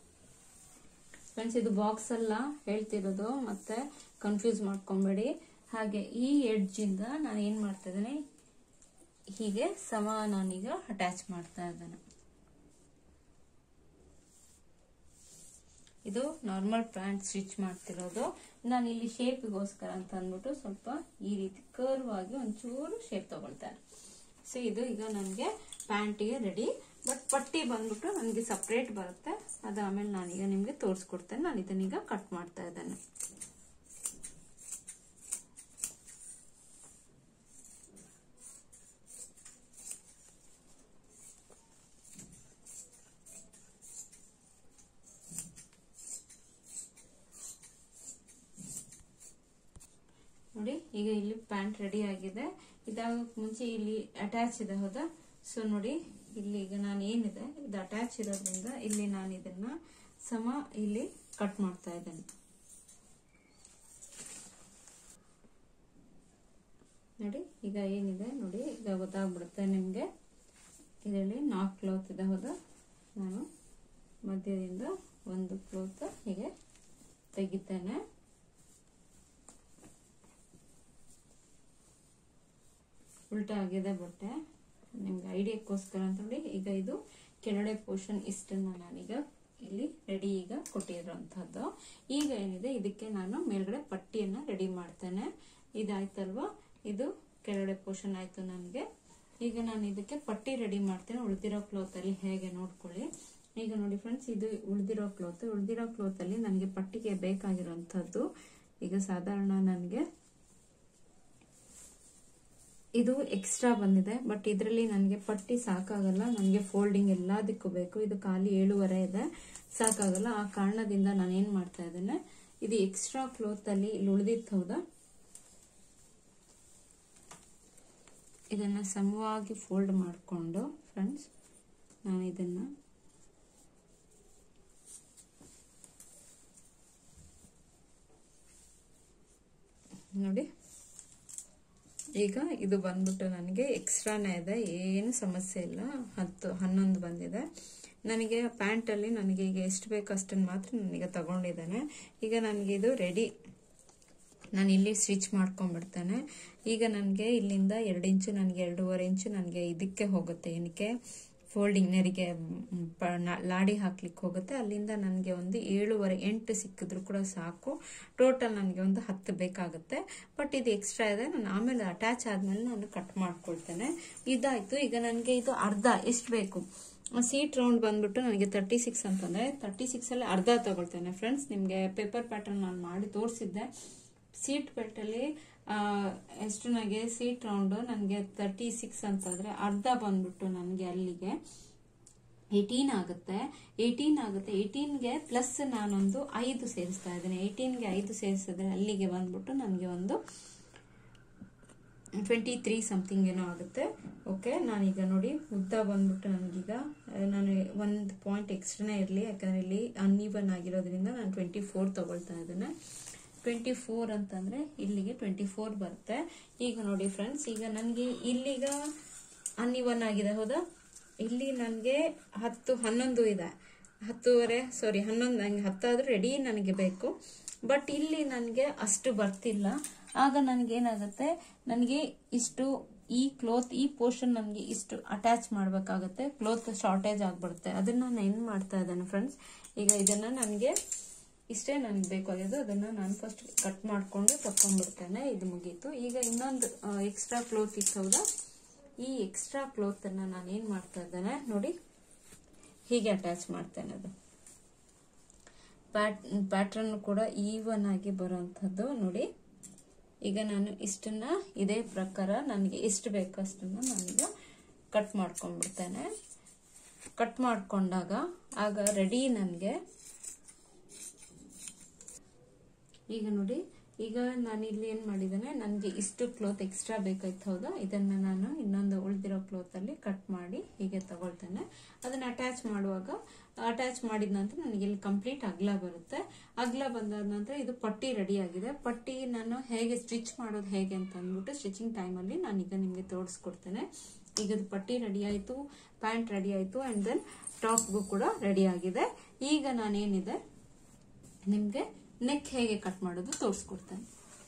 ಫ್ರೆಂಡ್ಸ್, ಇದು ಬಾಕ್ಸ್ ಅಲ್ಲ ಹೇಳ್ತಿರೋದು, ಮತ್ತೆ ಕನ್ಫ್ಯೂಸ್ ಮಾಡ್ಕೊಂಬೇಡಿ. ಹಾಗೆ ಈ ಎಡ್ಜ್ ಇಂದ ನಾನು ಏನ್ ಮಾಡ್ತಾ ಇದ್ದೇನೆ, ಹೀಗೆ ಸಮ ನಾನೀಗ ಅಟ್ಯಾಚ್ ಮಾಡ್ತಾ ಇದ್ದೇನೆ. ಇದು ನಾರ್ಮಲ್ ಪ್ಯಾಂಟ್ ಸ್ಟಿಚ್ ಮಾಡ್ತಿರೋದು. ನಾನು ಇಲ್ಲಿ ಶೇಪ್ಗೋಸ್ಕರ ಅಂತ ಅಂದ್ಬಿಟ್ಟು ಸ್ವಲ್ಪ ಈ ರೀತಿ ಕರ್ವ್ ಆಗಿ ಒಂಚೂರು ಶೇಪ್ ತಗೊಳ್ತೇನೆ. ಸೊ ಇದು ಈಗ ನನಗೆ ಪ್ಯಾಂಟಿಗೆ ರೆಡಿ. ಬಟ್ ಪಟ್ಟಿ ಬಂದ್ಬಿಟ್ಟು ನನಗೆ ಸಪ್ರೇಟ್ ಬರುತ್ತೆ. ಅದು ಆಮೇಲೆ ನಾನೀಗ ನಿಮ್ಗೆ ತೋರಿಸ್ಕೊಡ್ತೇನೆ. ನಾನು ಇದನ್ನೀಗ ಕಟ್ ಮಾಡ್ತಾ ಇದ್ದೇನೆ. ನೋಡಿ ಈಗ ಇಲ್ಲಿ ಪ್ಯಾಂಟ್ ರೆಡಿ ಆಗಿದೆ. ಇದಾಗಕ್ಕೆ ಮುಂಚೆ ಇಲ್ಲಿ ಅಟ್ಯಾಚ್ ಇದೆ ಹೌದಾ? ಸೊ ನೋಡಿ ಇಲ್ಲಿ ಈಗ ನಾನು ಏನಿದೆ ಇದು ಅಟ್ಯಾಚ್ ಇರೋದ್ರಿಂದ ಇಲ್ಲಿ ನಾನು ಇದನ್ನ ಸಮ ಇಲ್ಲಿ ಕಟ್ ಮಾಡ್ತಾ ಇದ್ದೇನೆ. ನೋಡಿ ಈಗ ಏನಿದೆ ನೋಡಿ ಈಗ ಗೊತ್ತಾಗ್ಬಿಡುತ್ತೆ ನಿಮ್ಗೆ. ಇದರಲ್ಲಿ ನಾಲ್ಕು ಕ್ಲೋತ್ ಇದೆ ಹೌದಾ? ನಾನು ಮಧ್ಯದಿಂದ ಒಂದು ಕ್ಲೋತ್ ಹೀಗೆ ತೆಗಿತೇನೆ. ಉಲ್ಟಾ ಆಗಿದೆ ಬಟ್ಟೆ, ನಿಮ್ಗೆ ಐಡಿಯಾಕ್ಕೋಸ್ಕರ ಅಂತ ನೋಡಿ. ಈಗ ಇದು ಕೆಳಗಡೆ ಪೋರ್ಷನ್ ಇಷ್ಟನ್ನ ನಾನೀಗ ಇಲ್ಲಿ ರೆಡಿ ಈಗ ಕೊಟ್ಟಿರೋಂಥದ್ದು. ಈಗ ಏನಿದೆ ಇದಕ್ಕೆ ನಾನು ಮೇಲ್ಗಡೆ ಪಟ್ಟಿಯನ್ನ ರೆಡಿ ಮಾಡ್ತೇನೆ. ಇದಾಯ್ತಲ್ವಾ? ಇದು ಕೆಳಗಡೆ ಪೋರ್ಷನ್ ಆಯ್ತು ನನಗೆ. ಈಗ ನಾನು ಇದಕ್ಕೆ ಪಟ್ಟಿ ರೆಡಿ ಮಾಡ್ತೇನೆ. ಉಳಿದಿರೋ ಕ್ಲೋತ್ ಅಲ್ಲಿ ಹೇಗೆ ನೋಡ್ಕೊಳ್ಳಿ. ಈಗ ನೋಡಿ ಫ್ರೆಂಡ್ಸ್, ಇದು ಉಳಿದಿರೋ ಕ್ಲೋತ್ ಉಳಿದಿರೋ ಕ್ಲೋತ್ ಅಲ್ಲಿ ನನಗೆ ಪಟ್ಟಿಗೆ ಬೇಕಾಗಿರೋಂಥದ್ದು ಈಗ ಸಾಧಾರಣ ನನಗೆ ಇದು ಎಕ್ಸ್ಟ್ರಾ ಬಂದಿದೆ, ಬಟ್ ಇದರಲ್ಲಿ ನನಗೆ ಪಟ್ಟಿ ಸಾಕಾಗಲ್ಲ, ನನಗೆ ಫೋಲ್ಡಿಂಗ್ ಎಲ್ಲದಕ್ಕೂ ಬೇಕು. ಇದು ಖಾಲಿ ಏಳುವರೆ ಇದೆ, ಸಾಕಾಗಲ್ಲ. ಆ ಕಾರಣದಿಂದ ನಾನು ಏನ್ ಮಾಡ್ತಾ ಇದ್ದೇನೆ, ಇದು ಎಕ್ಸ್ಟ್ರಾ ಕ್ಲೋತ್ ಅಲ್ಲಿ ಇಲ್ಲಿ ಉಳಿದಿತ್ತು ಹೌದಾ, ಇದನ್ನ ಸಮವಾಗಿ ಫೋಲ್ಡ್ ಮಾಡಿಕೊಂಡು ಫ್ರೆಂಡ್ಸ್ ನಾನು ಇದನ್ನ ನೋಡಿ, ಈಗ ಇದು ಬಂದ್ಬಿಟ್ಟು ನನಗೆ ಎಕ್ಸ್ಟ್ರಾನೇ ಇದೆ, ಏನು ಸಮಸ್ಯೆ ಇಲ್ಲ. ಹತ್ತು ಹನ್ನೊಂದು ಬಂದಿದೆ ನನಗೆ. ಪ್ಯಾಂಟಲ್ಲಿ ನನಗೆ ಈಗ ಎಷ್ಟು ಬೇಕು ಅಷ್ಟನ್ನು ಮಾತ್ರ ನನಗೆ ತಗೊಂಡಿದ್ದೇನೆ. ಈಗ ನನಗೆ ಇದು ರೆಡಿ, ನಾನು ಇಲ್ಲಿ ಸ್ಟಿಚ್ ಮಾಡ್ಕೊಂಡ್ಬಿಡ್ತೇನೆ. ಈಗ ನನಗೆ ಇಲ್ಲಿಂದ ಎರಡು ಇಂಚು ನನಗೆ ಎರಡೂವರೆ ಇಂಚು ನನಗೆ ಇದಕ್ಕೆ ಹೋಗುತ್ತೆ, ಏನಕ್ಕೆ ಫೋಲ್ಡಿಂಗ್ ನೆರಿಗೆ ಲಾಡಿ ಹಾಕ್ಲಿಕ್ಕೆ ಹೋಗುತ್ತೆ. ಅಲ್ಲಿಂದ ನನಗೆ ಒಂದು ಏಳುವರೆ ಎಂಟು ಸಿಕ್ಕಿದ್ರು ಕೂಡ ಸಾಕು. ಟೋಟಲ್ ನನಗೆ ಒಂದು ಹತ್ತು ಬೇಕಾಗುತ್ತೆ. ಬಟ್ ಇದು ಎಕ್ಸ್ಟ್ರಾ ಇದೆ, ನಾನು ಆಮೇಲೆ ಅಟ್ಯಾಚ್ ಆದ್ಮೇಲೆ ನಾನು ಕಟ್ ಮಾಡ್ಕೊಳ್ತೇನೆ. ಇದಾಯ್ತು. ಈಗ ನನಗೆ ಇದು ಅರ್ಧ ಎಷ್ಟು ಬೇಕು, ಸೀಟ್ ರೌಂಡ್ ಬಂದ್ಬಿಟ್ಟು ನನಗೆ ತರ್ಟಿ ಸಿಕ್ಸ್ ಅಂತಂದ್ರೆ ತರ್ಟಿ ಸಿಕ್ಸ್ ಅಲ್ಲಿ ಅರ್ಧ ತಗೊಳ್ತೇನೆ ಫ್ರೆಂಡ್ಸ್. ನಿಮ್ಗೆ ಪೇಪರ್ ಪ್ಯಾಟರ್ನ್ ನಾನು ಮಾಡಿ ತೋರಿಸಿದ್ದೆ. ಸೀಟ್ ಬೆಲ್ಟ್ ಅಲ್ಲಿ ಎಷ್ಟು ನನಗೆ ಸೀಟ್ ರೌಂಡ್ ನನಗೆ ತರ್ಟಿ ಸಿಕ್ಸ್ ಅಂತಂದ್ರೆ ಅರ್ಧ ಬಂದ್ಬಿಟ್ಟು ನನಗೆ ಅಲ್ಲಿಗೆ ಏಟೀನ್ ಆಗುತ್ತೆ. ಏಟೀನ್ ಆಗುತ್ತೆ. ಏಟೀನ್ಗೆ ಪ್ಲಸ್ ನಾನೊಂದು ಐದು ಸೇರಿಸ್ತಾ ಇದ್ದೇನೆ. ಏಟೀನ್ಗೆ ಐದು ಸೇರಿಸಿದ್ರೆ ಅಲ್ಲಿಗೆ ಬಂದ್ಬಿಟ್ಟು ನನಗೆ ಒಂದು ಟ್ವೆಂಟಿ ತ್ರೀ ಸಮಥಿಂಗ್ ಏನೋ ಆಗುತ್ತೆ. ಓಕೆ, ನಾನೀಗ ನೋಡಿ ಉದ್ದ ಬಂದ್ಬಿಟ್ಟು ನನಗೀಗ ನಾನು ಒಂದು ಪಾಯಿಂಟ್ ಎಕ್ಸ್ಟ್ರಾನೇ ಇರಲಿ, ಯಾಕಂದ್ರೆ ಇಲ್ಲಿ ಅನ್ಈವನ್ ಆಗಿರೋದ್ರಿಂದ ನಾನು ಟ್ವೆಂಟಿ ಫೋರ್ ತಗೊಳ್ತಾ ಇದ್ದೇನೆ. ಟ್ವೆಂಟಿ ಫೋರ್ ಅಂತಂದ್ರೆ ಇಲ್ಲಿಗೆ ಟ್ವೆಂಟಿ ಫೋರ್ ಬರುತ್ತೆ. ಈಗ ನೋಡಿ ಫ್ರೆಂಡ್ಸ್, ಈಗ ನನಗೆ ಇಲ್ಲಿಗ ಅನ್ಈವನ್ ಆಗಿದೆ ಹೌದಾ, ಇಲ್ಲಿ ನನಗೆ ಹತ್ತು ಹನ್ನೊಂದು ಇದೆ, ಹತ್ತುವರೆ ಸಾರಿ ಹನ್ನೊಂದು, ನಂಗೆ ಹತ್ತಾದ್ರೂ ರೆಡಿ ನನಗೆ ಬೇಕು. ಬಟ್ ಇಲ್ಲಿ ನನಗೆ ಅಷ್ಟು ಬರ್ತಿಲ್ಲ. ಆಗ ನನಗೇನಾಗುತ್ತೆ, ನನಗೆ ಇಷ್ಟು ಈ ಕ್ಲೋತ್ ಈ ಪೋರ್ಷನ್ ನನಗೆ ಇಷ್ಟು ಅಟ್ಯಾಚ್ ಮಾಡಬೇಕಾಗುತ್ತೆ, ಕ್ಲೋತ್ ಶಾರ್ಟೇಜ್ ಆಗ್ಬಿಡುತ್ತೆ. ಅದನ್ನ ನಾನು ಏನ್ ಮಾಡ್ತಾ ಇದ್ದೇನೆ ಫ್ರೆಂಡ್ಸ್, ಈಗ ಇದನ್ನ ನನಗೆ ಇಷ್ಟೇ ನನಗೆ ಬೇಕಾಗಿದ್ದು, ಅದನ್ನ ನಾನು ಫಸ್ಟ್ ಕಟ್ ಮಾಡ್ಕೊಂಡು ತಕೊಂಡ್ಬಿಡ್ತೇನೆ. ಇದು ಮುಗೀತು. ಈಗ ಇನ್ನೊಂದು ಎಕ್ಸ್ಟ್ರಾ ಕ್ಲೋತ್ ಇತ್ತು ಹೌದಾ, ಈ ಎಕ್ಸ್ಟ್ರಾ ಕ್ಲೋತ್ ಅನ್ನ ನಾನು ಏನ್ ಮಾಡ್ತಾ ಇದ್ದೇನೆ ನೋಡಿ, ಹೀಗೆ ಅಟ್ಯಾಚ್ ಮಾಡ್ತೇನೆ. ಅದು ಪ್ಯಾಟರ್ನ್ ಕೂಡ ಈವನ್ ಆಗಿ ಬರುವಂತದ್ದು ನೋಡಿ. ಈಗ ನಾನು ಇಷ್ಟನ್ನ ಇದೇ ಪ್ರಕಾರ ನನಗೆ ಎಷ್ಟು ಬೇಕು ಅಷ್ಟನ್ನ ನಾನೀಗ ಕಟ್ ಮಾಡ್ಕೊಂಡ್ಬಿಡ್ತೇನೆ. ಕಟ್ ಮಾಡ್ಕೊಂಡಾಗ ಆಗ ರೆಡಿ ನನಗೆ. ಈಗ ನೋಡಿ, ಈಗ ನಾನು ಇಲ್ಲಿ ಏನ್ ಮಾಡಿದ್ದೇನೆ, ನನಗೆ ಇಷ್ಟು ಕ್ಲೋತ್ ಎಕ್ಸ್ಟ್ರಾ ಬೇಕಾಯ್ತು ಹೌದಾ, ಇದನ್ನ ನಾನು ಇನ್ನೊಂದು ಉಳಿದಿರೋ ಕ್ಲೋತ್ ಅಲ್ಲಿ ಕಟ್ ಮಾಡಿ ಹೀಗೆ ತಗೊಳ್ತೇನೆ. ಅದನ್ನ ಅಟ್ಯಾಚ್ ಮಾಡುವಾಗ ಅಟ್ಯಾಚ್ ಮಾಡಿದ ನಂತರ ನನಗೆ ಇಲ್ಲಿ ಕಂಪ್ಲೀಟ್ ಅಗ್ಲ ಬರುತ್ತೆ. ಅಗ್ಲ ಬಂದಾದ ನಂತರ ಇದು ಪಟ್ಟಿ ರೆಡಿ ಆಗಿದೆ. ಪಟ್ಟಿ ನಾನು ಹೇಗೆ ಸ್ಟಿಚ್ ಮಾಡೋದು ಹೇಗೆ ಅಂತ ಅಂದ್ಬಿಟ್ಟು ಸ್ಟಿಚಿಂಗ್ ಟೈಮ್ ಅಲ್ಲಿ ನಾನೀಗ ನಿಮ್ಗೆ ತೋರಿಸ್ಕೊಡ್ತೇನೆ. ಈಗ ಇದು ಪಟ್ಟಿ ರೆಡಿ ಆಯ್ತು, ಪ್ಯಾಂಟ್ ರೆಡಿ ಆಯ್ತು, ಅಂಡ್ ದೆನ್ ಟಾಪ್ಗೂ ಕೂಡ ರೆಡಿ ಆಗಿದೆ. ಈಗ ನಾನೇನಿದೆ ನಿಮ್ಗೆ ನೆಕ್ ಹೇಗೆ ಕಟ್ ಮಾಡೋದು ತೋರಿಸ್ಕೊಡ್ತೇನೆ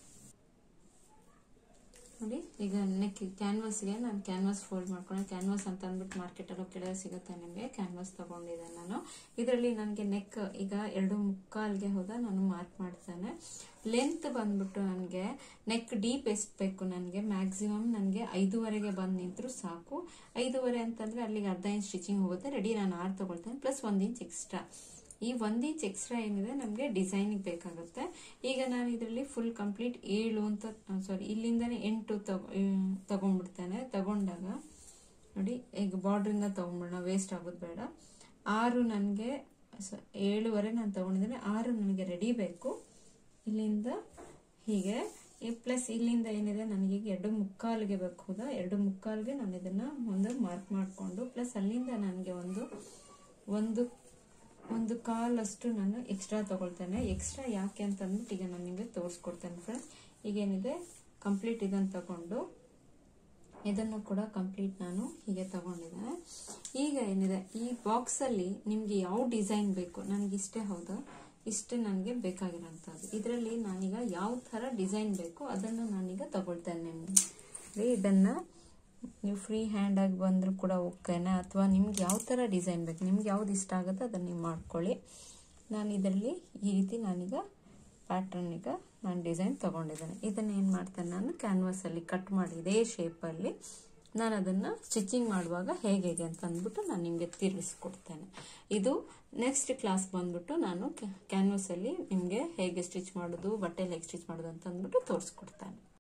ನೋಡಿ. ಈಗ ನೆಕ್ ಕ್ಯಾನ್ವಾಸ್ಗೆ ನಾನು ಕ್ಯಾನ್ವಾಸ್ ಫೋಲ್ಡ್ ಮಾಡ್ಕೊಂಡೆ. ಕ್ಯಾನ್ವಾಸ್ ಅಂತ ಅಂದ್ಬಿಟ್ಟು ಮಾರ್ಕೆಟ್ ಅಲ್ಲಿ ಕೆಳಗೆ ಸಿಗುತ್ತೆ ನಿಮಗೆ. ಕ್ಯಾನ್ವಾಸ್ ತಗೊಂಡಿದ್ದೆ ನಾನು. ಇದರಲ್ಲಿ ನನಗೆ ನೆಕ್ ಈಗ ಎರಡು ಮುಕ್ಕಾಲ್ಗೆ ಹೋದ ನಾನು ಮಾರ್ಕ್ ಮಾಡ್ತೇನೆ. ಲೆಂತ್ ಬಂದ್ಬಿಟ್ಟು ನನಗೆ ನೆಕ್ ಡೀಪ್ ಎಷ್ಟು ಬೇಕು, ನನಗೆ ಮ್ಯಾಕ್ಸಿಮಮ್ ನನಗೆ ಐದೂವರೆಗೆ ಬಂದು ನಿಂತರು ಸಾಕು. ಐದೂವರೆ ಅಂತಂದ್ರೆ ಅಲ್ಲಿಗೆ ಅರ್ಧ ಇಂಚ್ ಸ್ಟಿಚಿಂಗ್ ಹೋಗುತ್ತೆ. ರೆಡಿ ನಾನು ಆರು ತಗೊಳ್ತೇನೆ, ಪ್ಲಸ್ ಒಂದ್ ಇಂಚ್ ಎಕ್ಸ್ಟ್ರಾ. ಈ ಒಂದ್ ಇಂಚ್ ಎಕ್ಸ್ಟ್ರಾ ಏನಿದೆ ನಮ್ಗೆ ಡಿಸೈನಿಗೆ ಬೇಕಾಗುತ್ತೆ. ಈಗ ನಾನು ಇದರಲ್ಲಿ ಫುಲ್ ಕಂಪ್ಲೀಟ್ ಏಳು ಅಂತ ಸಾರಿ ಇಲ್ಲಿಂದಾನೆ ಎಂಟು ತಗೊ ತಗೊಂಡ್ಬಿಡ್ತೇನೆ. ತಗೊಂಡಾಗ ನೋಡಿ, ಈಗ ಬಾರ್ಡ್ರಿಂದ ತಗೊಂಡ್ಬಿಡೋಣ, ವೇಸ್ಟ್ ಆಗೋದು ಬೇಡ. ಆರು ನನಗೆ ಏಳುವರೆ ನಾನು ತಗೊಂಡಿದ್ದೇನೆ, ಆರು ನನಗೆ ರೆಡಿ ಬೇಕು. ಇಲ್ಲಿಂದ ಹೀಗೆ ಪ್ಲಸ್ ಇಲ್ಲಿಂದ ಏನಿದೆ ನನಗೆ ಎರಡು ಮುಕ್ಕಾಲ್ಗೆ ಬೇಕು ಹೌದಾ, ಎರಡು ಮುಕ್ಕಾಲ್ಗೆ ನಾನು ಇದನ್ನ ಒಂದು ಮಾರ್ಕ್ ಮಾಡಿಕೊಂಡು ಪ್ಲಸ್ ಅಲ್ಲಿಂದ ನನಗೆ ಒಂದು ಒಂದು ಒಂದು ಕಾಲಷ್ಟು ನಾನು ಎಕ್ಸ್ಟ್ರಾ ತಗೊಳ್ತೇನೆ. ಎಕ್ಸ್ಟ್ರಾ ಯಾಕೆ ಅಂತ ಅಂದ್ಬಿಟ್ಟು ಈಗ ನಾನು ನಿಮಗೆ ತೋರಿಸ್ಕೊಡ್ತೇನೆ ಫ್ರೆಂಡ್ಸ್. ಈಗೇನಿದೆ ಕಂಪ್ಲೀಟ್ ಇದನ್ನು ತಗೊಂಡು ಇದನ್ನು ಕೂಡ ಕಂಪ್ಲೀಟ್ ನಾನು ಹೀಗೆ ತಗೊಂಡಿದ್ದೇನೆ. ಈಗ ಏನಿದೆ ಈ ಬಾಕ್ಸ್ ಅಲ್ಲಿ ನಿಮ್ಗೆ ಯಾವ ಡಿಸೈನ್ ಬೇಕು, ನನಗೆ ಇಷ್ಟೇ ಹೌದಾ, ಇಷ್ಟು ನನಗೆ ಬೇಕಾಗಿರೋಂಥದ್ದು. ಇದರಲ್ಲಿ ನಾನೀಗ ಯಾವ ತರ ಡಿಸೈನ್ ಬೇಕು ಅದನ್ನ ನಾನೀಗ ತಗೊಳ್ತೇನೆ. ನಿಮ್ಗೆ ಇದನ್ನ ನೀವು ಫ್ರೀ ಹ್ಯಾಂಡ್ ಆಗಿ ಬಂದ್ರು ಕೂಡ ಓಕೆನಾ, ಅಥವಾ ನಿಮ್ಗೆ ಯಾವ ತರ ಡಿಸೈನ್ ಬೇಕು, ನಿಮ್ಗೆ ಯಾವ್ದು ಇಷ್ಟ ಆಗುತ್ತೆ ಅದನ್ನ ನೀವು ಮಾಡ್ಕೊಳ್ಳಿ. ನಾನು ಇದರಲ್ಲಿ ಈ ರೀತಿ ನಾನೀಗ ಪ್ಯಾಟರ್ನ್ ಈಗ ನಾನು ಡಿಸೈನ್ ತಗೊಂಡಿದ್ದೇನೆ. ಇದನ್ನ ಏನ್ ಮಾಡ್ತೇನೆ, ನಾನು ಕ್ಯಾನ್ವಾಸ್ ಅಲ್ಲಿ ಕಟ್ ಮಾಡಿ ಇದೇ ಶೇಪ್ ಅಲ್ಲಿ ನಾನು ಅದನ್ನ ಸ್ಟಿಚಿಂಗ್ ಮಾಡುವಾಗ ಹೇಗೆ ಹೇಗೆ ಅಂತ ಅಂದ್ಬಿಟ್ಟು ನಾನು ನಿಮ್ಗೆ ತಿರ್ಗಿಸ್ಕೊಡ್ತೇನೆ. ಇದು ನೆಕ್ಸ್ಟ್ ಕ್ಲಾಸ್ ಬಂದ್ಬಿಟ್ಟು ನಾನು ಕ್ಯಾನ್ವಾಸ್ ಅಲ್ಲಿ ನಿಮ್ಗೆ ಹೇಗೆ ಸ್ಟಿಚ್ ಮಾಡೋದು, ಬಟ್ಟೆಲಿ ಹೇಗೆ ಸ್ಟಿಚ್ ಮಾಡೋದು ಅಂತ ಅಂದ್ಬಿಟ್ಟು ತೋರಿಸ್ಕೊಡ್ತೇನೆ.